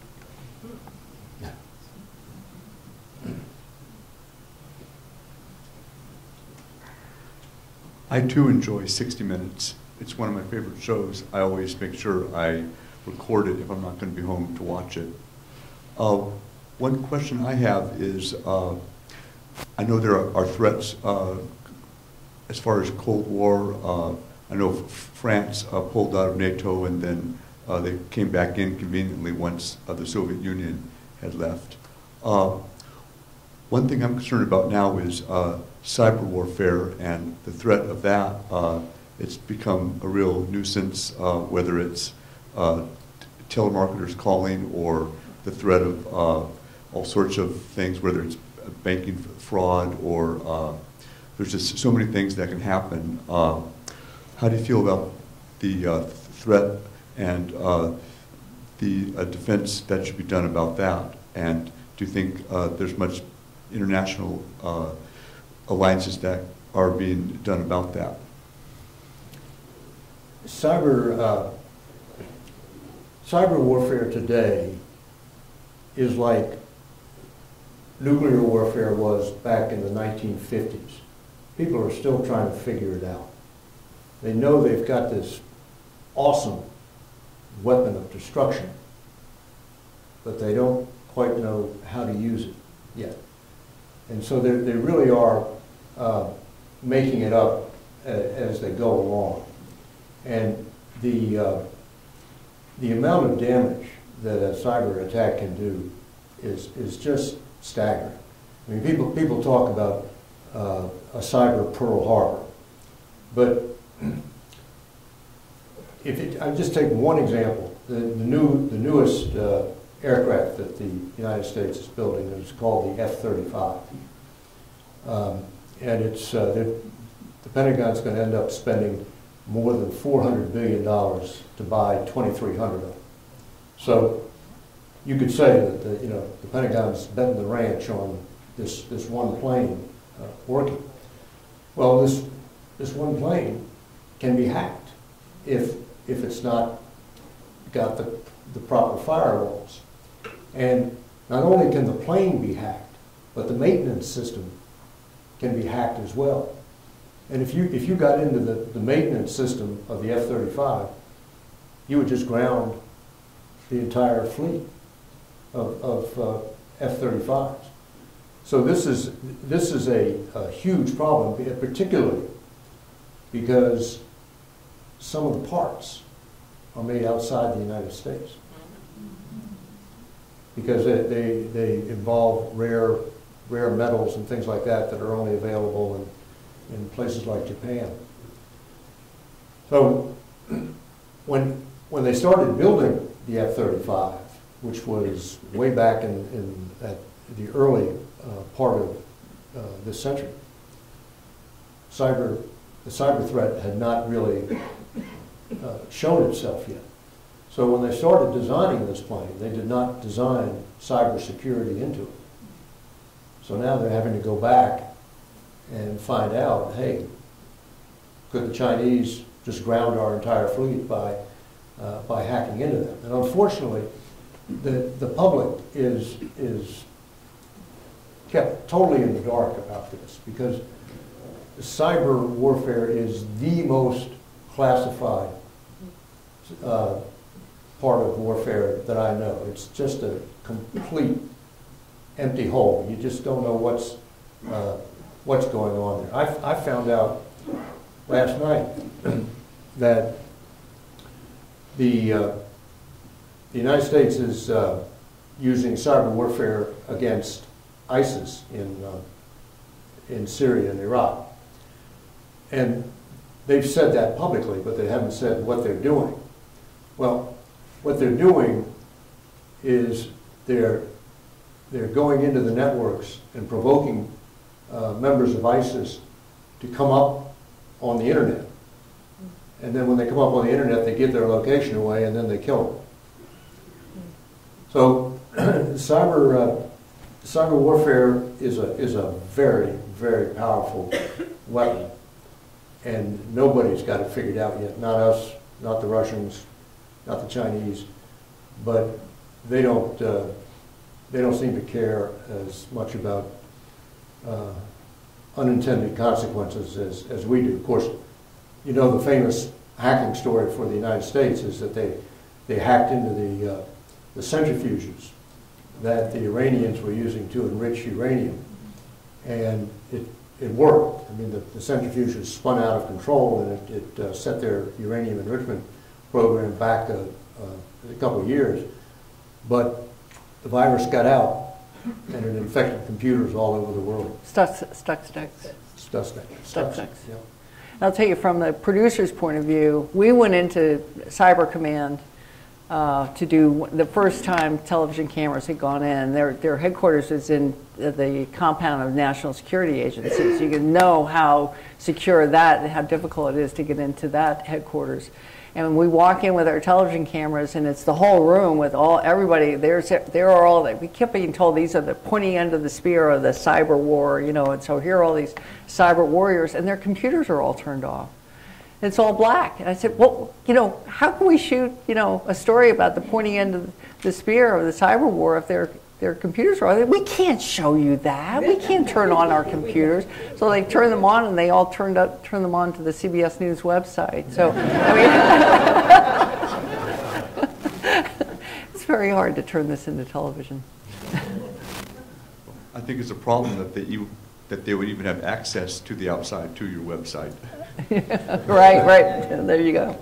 I too enjoy 60 Minutes. It's one of my favorite shows. I always make sure I record it if I'm not going to be home to watch it. One question I have is, I know there are threats as far as Cold War. I know France pulled out of NATO, and then they came back in conveniently once the Soviet Union had left. One thing I'm concerned about now is cyber warfare and the threat of that. It's become a real nuisance, whether it's telemarketers calling or the threat of all sorts of things, whether it's banking fraud or there's just so many things that can happen. How do you feel about the threat and the defense that should be done about that? And do you think there's much international alliances that are being done about that? Cyber warfare today is like nuclear warfare was back in the 1950s. People are still trying to figure it out. They know they've got this awesome weapon of destruction, but they don't quite know how to use it yet. And so they really are making it up as they go along. And the amount of damage that a cyber attack can do is just staggering. I mean, people talk about a cyber Pearl Harbor, but I'll just take one example. The newest aircraft that the United States is building is called the F-35, and it's the Pentagon's going to end up spending more than $400 billion to buy 2,300 of them. So you could say that the Pentagon's betting the ranch on this one plane working. Well, this one plane can be hacked if it's not got the proper firewalls. And not only can the plane be hacked, but the maintenance system can be hacked as well. And if you got into the maintenance system of the F-35, you would just ground the entire fleet of F-35s. So this is a huge problem, particularly because some of the parts are made outside the United States because they involve rare metals and things like that that are only available in places like Japan. So when they started building the F-35, which was way back at the early part of this century, the cyber threat had not really shown itself yet. So when they started designing this plane, they did not design cybersecurity into it. So now they're having to go back and find out, hey, could the Chinese just ground our entire fleet by hacking into them? And unfortunately, the public is kept totally in the dark about this because cyber warfare is the most classified part of warfare that I know. It's just a complete empty hole. You just don't know what's going on there. I found out last night that the United States is using cyber warfare against ISIS in Syria and Iraq. And they've said that publicly, but they haven't said what they're doing. Well, what they're doing is they're going into the networks and provoking members of ISIS to come up on the internet. And then when they come up on the internet, they give their location away and then they kill them. So cyber warfare is a very, very powerful weapon. And nobody's got it figured out yet. Not us, not the Russians, not the Chinese, but they don't seem to care as much about unintended consequences as we do. Of course, you know the famous hacking story for the United States is that they hacked into the centrifuges that the Iranians were using to enrich uranium, and it worked. I mean, the centrifuges spun out of control, and it set their uranium enrichment program back a couple of years. But the virus got out, and it infected computers all over the world. Stuxnet. Yeah. I'll tell you, from the producer's point of view, we went into Cyber Command to do the first time television cameras had gone in. Their headquarters is in the compound of national security agencies. You can know how secure that and how difficult it is to get into that headquarters. And when we walk in with our television cameras, and it's the whole room with everybody, there are all, we kept being told these are the pointy end of the spear of the cyber war, you know, and so here are all these cyber warriors, and their computers are all turned off. It's all black. And I said, well, you know, how can we shoot, you know, a story about the pointy end of the spear of the cyber war if their computers are on? We can't show you that. We can't turn on our computers. So they turned them on, and they all turned them on to the CBS News website. So, I mean, it's very hard to turn this into television. I think it's a problem that they would even have access to the outside, to your website. Right. There you go.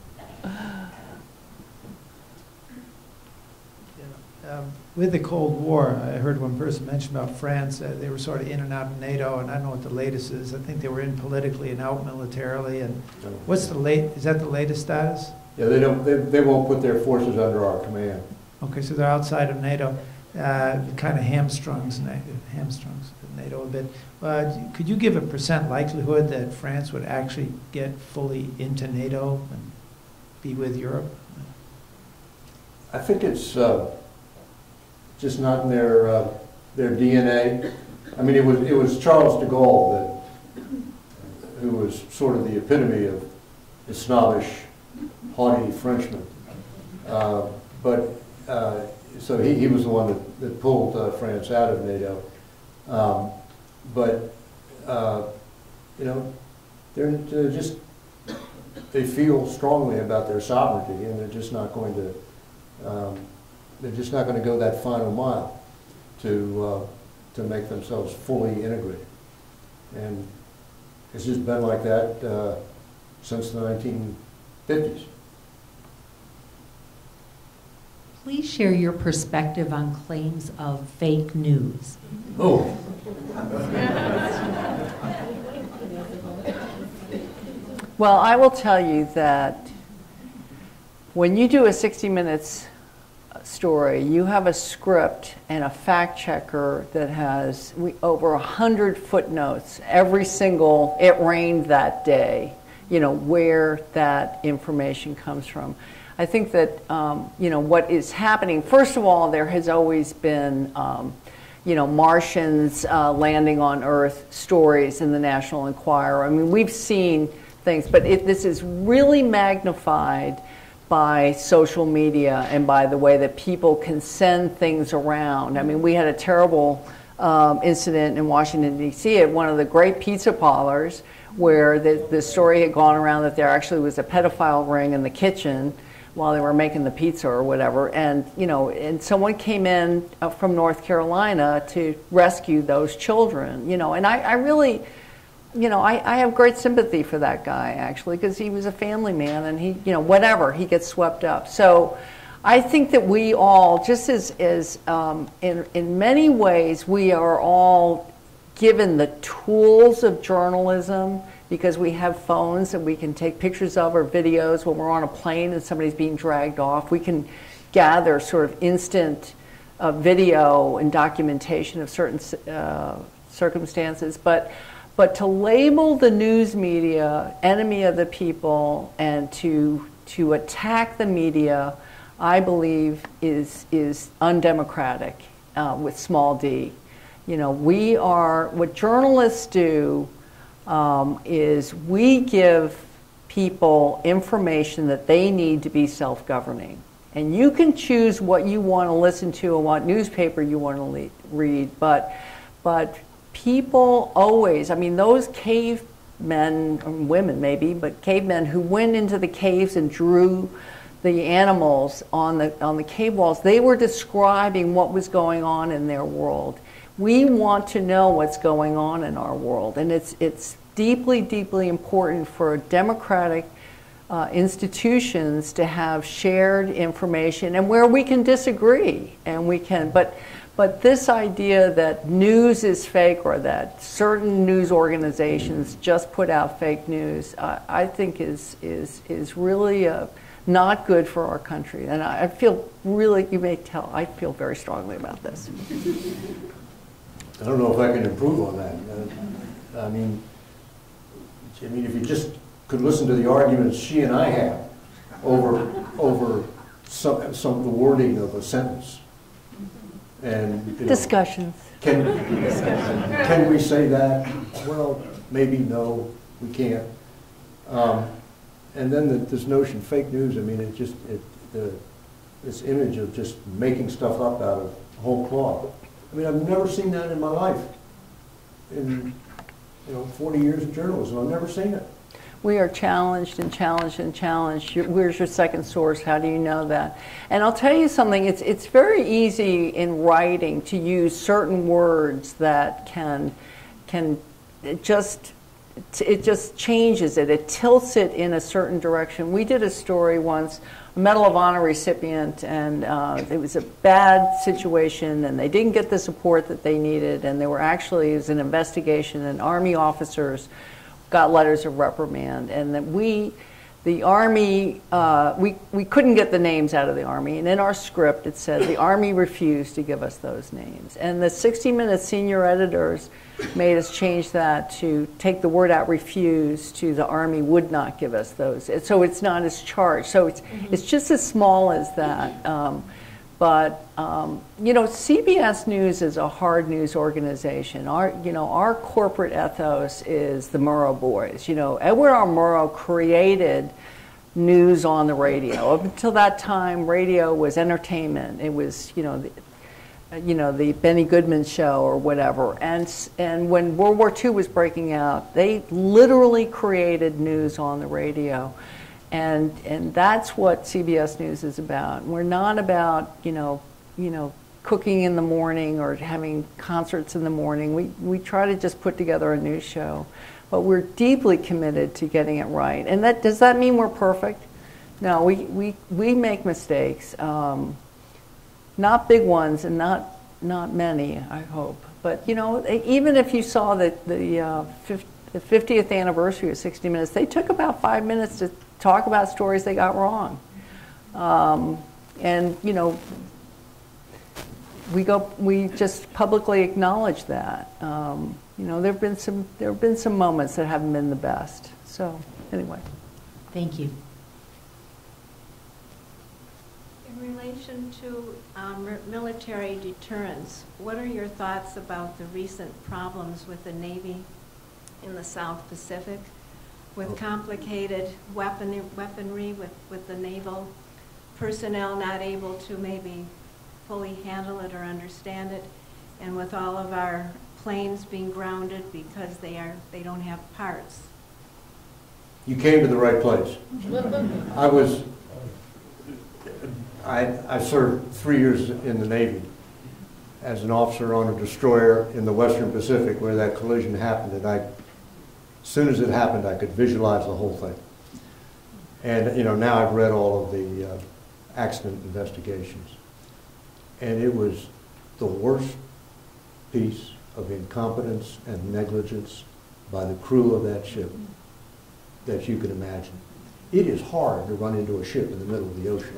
With the Cold War, I heard one person mention about France. They were sort of in and out of NATO, and I don't know what the latest is. I think they were in politically and out militarily. And what's the is that the latest status? Yeah, they won't put their forces under our command. Okay, so they're outside of NATO, kind of hamstrungs NATO a bit. Could you give a % likelihood that France would actually get fully into NATO and be with Europe? I think it's just not in their DNA. I mean, it was Charles de Gaulle who was sort of the epitome of the snobbish, haughty Frenchman. So he was the one that pulled France out of NATO. You know, they're just, they feel strongly about their sovereignty, and they're just not going to go that final mile to make themselves fully integrated. And it's just been like that since the 1950s. Please share your perspective on claims of fake news. Oh. Well, I will tell you that when you do a 60 Minutes story, you have a script and a fact checker that has over 100 footnotes, every single "it rained that day," you know, where that information comes from. I think that, you know, what is happening, first of all, there has always been, you know, Martians landing on Earth stories in the National Enquirer. I mean, we've seen things, but this is really magnified by social media and by the way that people can send things around. I mean, we had a terrible incident in Washington, D.C. at one of the great pizza parlors where the story had gone around that there actually was a pedophile ring in the kitchen, while they were making the pizza or whatever, and and someone came in from North Carolina to rescue those children, and I really, I have great sympathy for that guy, actually, because he was a family man, and he, whatever, he gets swept up. So I think that we all, just as in many ways, we are all given the tools of journalism, because we have phones that we can take pictures of or videos when we're on a plane and somebody's being dragged off. We can gather sort of instant video and documentation of certain circumstances. But to label the news media enemy of the people and to attack the media, I believe is undemocratic with small d. What journalists do is we give people information that they need to be self-governing. And you can choose what you want to listen to and what newspaper you want to read, but people always, those cavemen, or women maybe, but cavemen who went into the caves and drew the animals on the cave walls, they were describing what was going on in their world. We want to know what's going on in our world, and it's deeply, deeply important for democratic institutions to have shared information, and where we can disagree, and we can. But this idea that news is fake, or that certain news organizations just put out fake news, I think is really not good for our country. And I feel really, you may tell, I feel very strongly about this. I don't know if I can improve on that. I mean, if you just could listen to the arguments she and I have over some of the wording of a sentence, and discussions. Can we say that? Well, maybe no, we can't. And then this notion, fake news. I mean, this image of just making stuff up out of whole cloth. I mean, I've never seen that in my life. In 40 years of journalism, I've never seen it. We are challenged and challenged and challenged. Where's your second source? How do you know that? And I'll tell you something. It's very easy in writing to use certain words that it just changes it. It tilts it in a certain direction. We did a story once, a Medal of Honor recipient, and it was a bad situation, and they didn't get the support that they needed, and there were actually, it was an investigation, and Army officers got letters of reprimand, and that the Army, we couldn't get the names out of the Army, and in our script it said the Army refused to give us those names. And the 60 Minutes senior editors made us change that to take the word out, refuse, to the Army would not give us those. So it's not as charged. So it's just as small as that. But CBS News is a hard news organization. Our corporate ethos is the Murrow Boys. Edward R. Murrow created news on the radio. Up until that time, radio was entertainment. It was, the Benny Goodman show or whatever. And when World War II was breaking out, they literally created news on the radio. And that's what CBS News is about. We're not about, cooking in the morning or having concerts in the morning. We try to just put together a news show. But we're deeply committed to getting it right. And does that mean we're perfect? No, we make mistakes. Not big ones, and not many, I hope. But, even if you saw the 50th anniversary of 60 Minutes, they took about 5 minutes to talk about stories they got wrong. And we just publicly acknowledge that. There have been some moments that haven't been the best. So anyway. Thank you. In relation to military deterrence, what are your thoughts about the recent problems with the Navy in the South Pacific, with complicated weaponry, with the naval personnel not able to maybe fully handle it or understand it, and with all of our planes being grounded because they don't have parts? You came to the right place. I was I served 3 years in the Navy as an officer on a destroyer in the Western Pacific where that collision happened, and as soon as it happened, I could visualize the whole thing. And now I've read all of the accident investigations, and it was the worst piece of incompetence and negligence by the crew of that ship that you could imagine. It is hard to run into a ship in the middle of the ocean.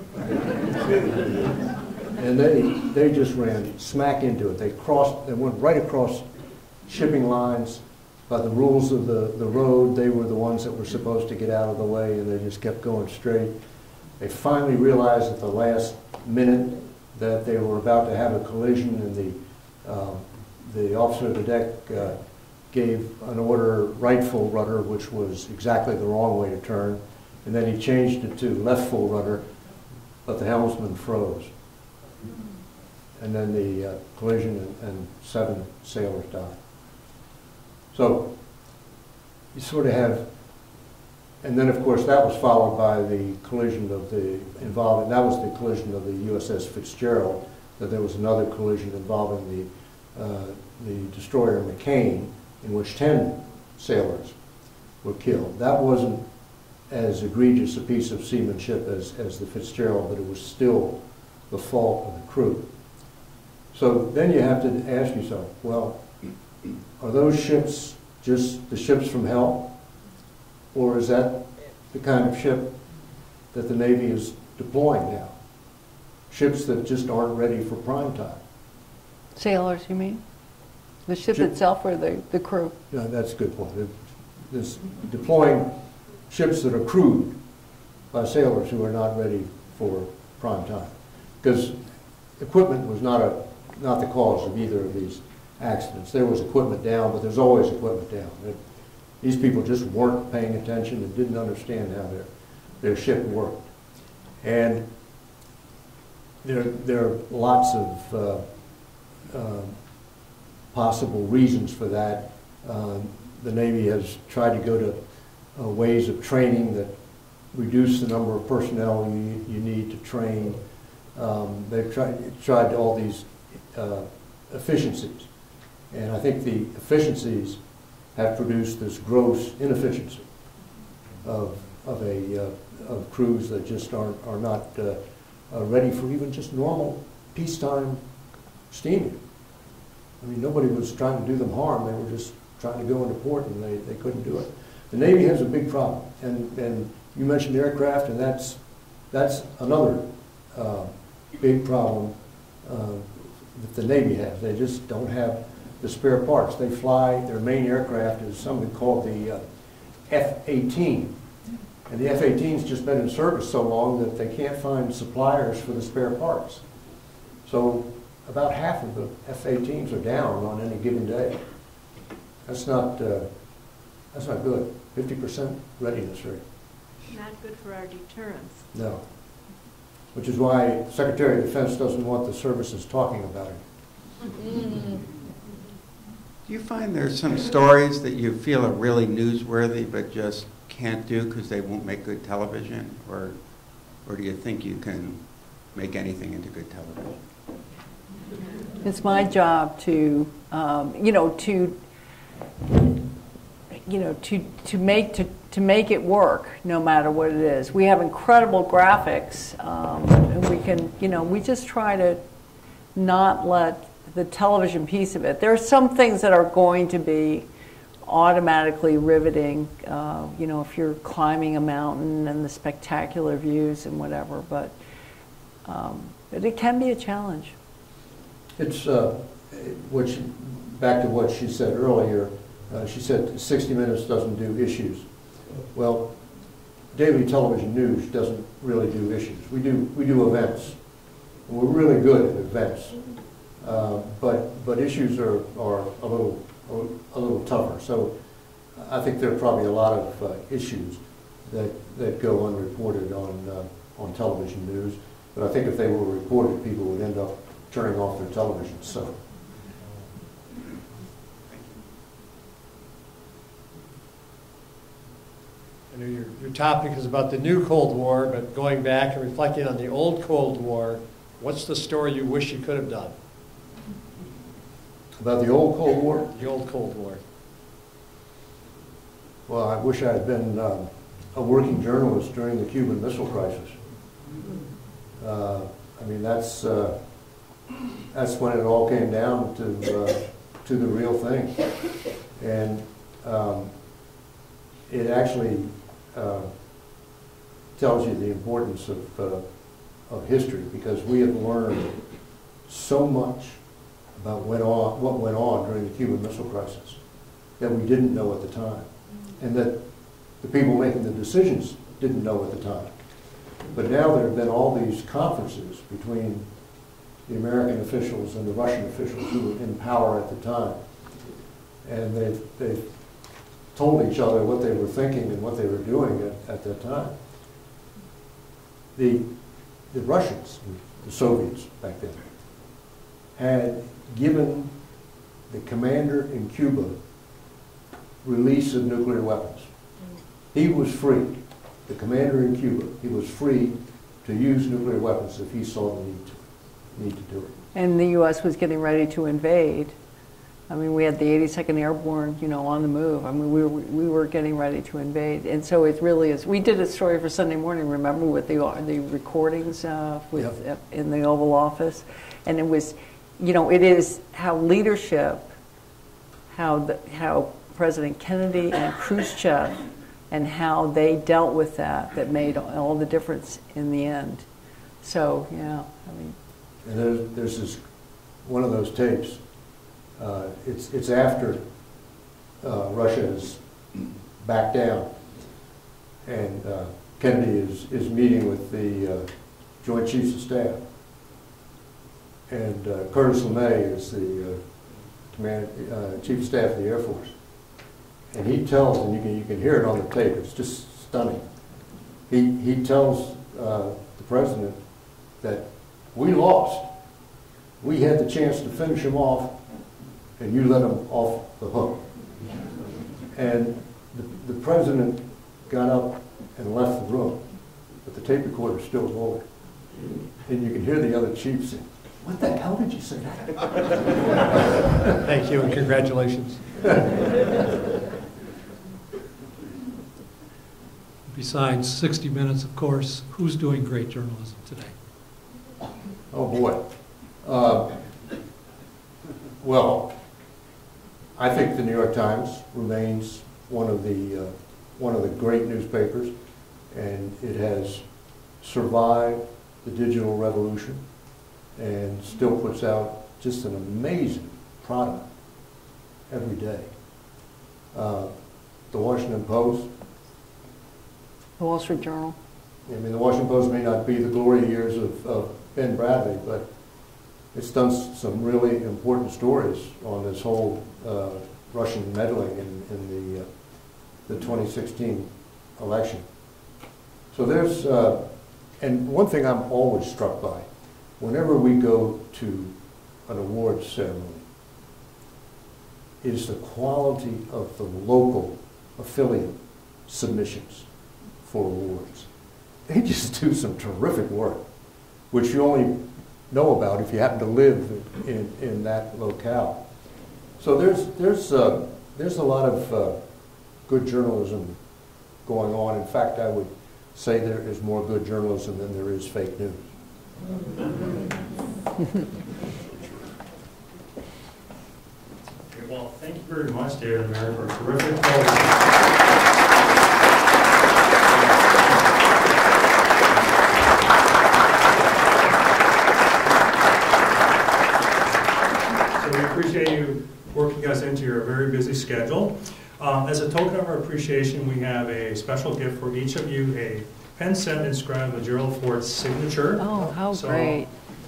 And they just ran smack into it. They went right across shipping lines. By the rules of the road, they were the ones that were supposed to get out of the way, and they just kept going straight. They finally realized at the last minute that they were about to have a collision, and the officer of the deck gave an order, right full rudder, which was exactly the wrong way to turn, and then he changed it to left full rudder, but the helmsman froze. And then the collision, and 7 sailors died. So you sort of have, and then of course that was followed by the collision of that was the collision of the USS Fitzgerald, that there was another collision involving the destroyer McCain, in which 10 sailors were killed. That wasn't as egregious a piece of seamanship as the Fitzgerald, but it was still the fault of the crew. So then you have to ask yourself, well, are those ships just the ships from hell? Or is that the kind of ship that the Navy is deploying now? Ships that just aren't ready for prime time. Sailors, you mean? The ship itself or the crew? Yeah, that's a good point. This deploying ships that are crewed by sailors who are not ready for prime time. Because equipment was not the cause of either of these accidents. There was equipment down, but there's always equipment down. These people just weren't paying attention and didn't understand how their ship worked. And there are lots of possible reasons for that. The Navy has tried to go to ways of training that reduce the number of personnel you need to train. They've tried all these efficiencies. And I think the efficiencies have produced this gross inefficiency of crews that just are not ready for even just normal peacetime steaming. I mean, nobody was trying to do them harm. They were just trying to go into port, and they couldn't do it. The Navy has a big problem, and you mentioned aircraft, and that's another big problem that the Navy has. They just don't have the spare parts. They fly, their main aircraft is something called the F-18. And the F-18's just been in service so long that they can't find suppliers for the spare parts. So about half of the F-18s are down on any given day. That's not good. 50% readiness rate. Not good for our deterrence. No. Which is why Secretary of Defense doesn't want the services talking about it. Do you find there's some stories that you feel are really newsworthy but just can't do because they won't make good television? Or do you think you can make anything into good television? It's my job to make it work no matter what it is. We have incredible graphics, and we can, we just try to not let the television piece of it. There are some things that are going to be automatically riveting, if you're climbing a mountain and the spectacular views and whatever, but it can be a challenge. It's, back to what she said earlier, she said 60 Minutes doesn't do issues. Well, daily television news doesn't really do issues. We do events. And we're really good at events. But issues are a little tougher. So I think there are probably a lot of issues that go unreported on television news. But I think if they were reported, people would end up turning off their television. So. I know your topic is about the new Cold War, but going back and reflecting on the old Cold War, what's the story you wish you could have done? About the old Cold War? The old Cold War. Well, I wish I had been a working journalist during the Cuban Missile Crisis. I mean, that's when it all came down to the real thing, and it actually tells you the importance of history, because we have learned so much about what went on during the Cuban Missile Crisis that we didn't know at the time, and that the people making the decisions didn't know at the time. But now there have been all these conferences between the American officials and the Russian officials who were in power at the time, and they've told each other what they were thinking and what they were doing at that time. The Russians, the Soviets back then, had given the commander in Cuba release of nuclear weapons. He was free, the commander in Cuba, he was free to use nuclear weapons if he saw the need to do it. And the U.S. was getting ready to invade. I mean, we had the 82nd Airborne, you know, on the move. I mean, we were getting ready to invade, and so it really is. We did a story for Sunday Morning, remember, with the recordings in the Oval Office, and it was, you know, it is how leadership, how President Kennedy and Khrushchev, and how they dealt with that made all the difference in the end. So yeah, I mean. And there's this one of those tapes. It's after Russia has backed down, and Kennedy is meeting with the Joint Chiefs of Staff, and Curtis LeMay is the Chief of Staff of the Air Force, and he tells, and you can hear it on the tape. It's just stunning. He tells the president that we lost. We had the chance to finish him off, and you let him off the hook. And the president got up and left the room, but the tape recorder still rolling. And you can hear the other chiefs saying, "What the hell did you say that?" Thank you and congratulations. Besides 60 Minutes, of course, who's doing great journalism today? Oh boy. Well, I think the New York Times remains one of the great newspapers, and it has survived the digital revolution and still puts out just an amazing product every day. The Washington Post. The Wall Street Journal. I mean, the Washington Post may not be the glory years of Ben Bradley, but it's done some really important stories on this whole Russian meddling in the 2016 election. So there's, and one thing I'm always struck by, whenever we go to an awards ceremony, is the quality of the local affiliate submissions for awards. They just do some terrific work, which you only know about if you happen to live in that locale. So there's a lot of good journalism going on. In fact, I would say there is more good journalism than there is fake news. Okay, well, thank you very much, David and Mary, for a terrific program. Appreciate you working us into your very busy schedule. As a token of our appreciation, we have a special gift for each of you, a pen set inscribed with Gerald Ford's signature. Oh, how great.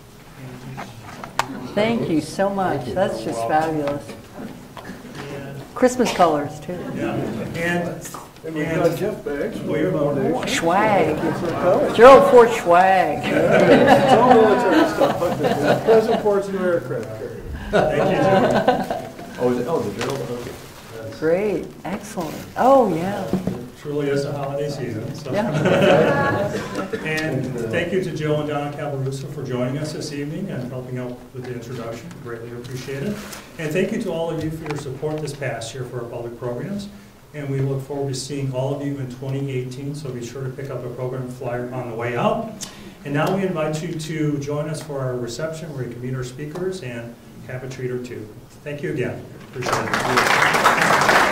Thank you so much. That's just fabulous. Christmas colors, too. Yeah. And we've got gift bags. Swag. Gerald Ford swag. It's all military stuff, but the present Ford's new aircraft carrier. Thank you, Gerald. Oh, the Gerald? Okay. Great. Excellent. Oh, yeah. truly is the holiday season. So. Yeah. And thank you to Joe and Donna Calaruso for joining us this evening and helping out with the introduction. Greatly appreciated. And thank you to all of you for your support this past year for our public programs. And we look forward to seeing all of you in 2018, so be sure to pick up a program flyer on the way out. And now we invite you to join us for our reception where you can meet our speakers and have a treat or two. Thank you again. Appreciate it.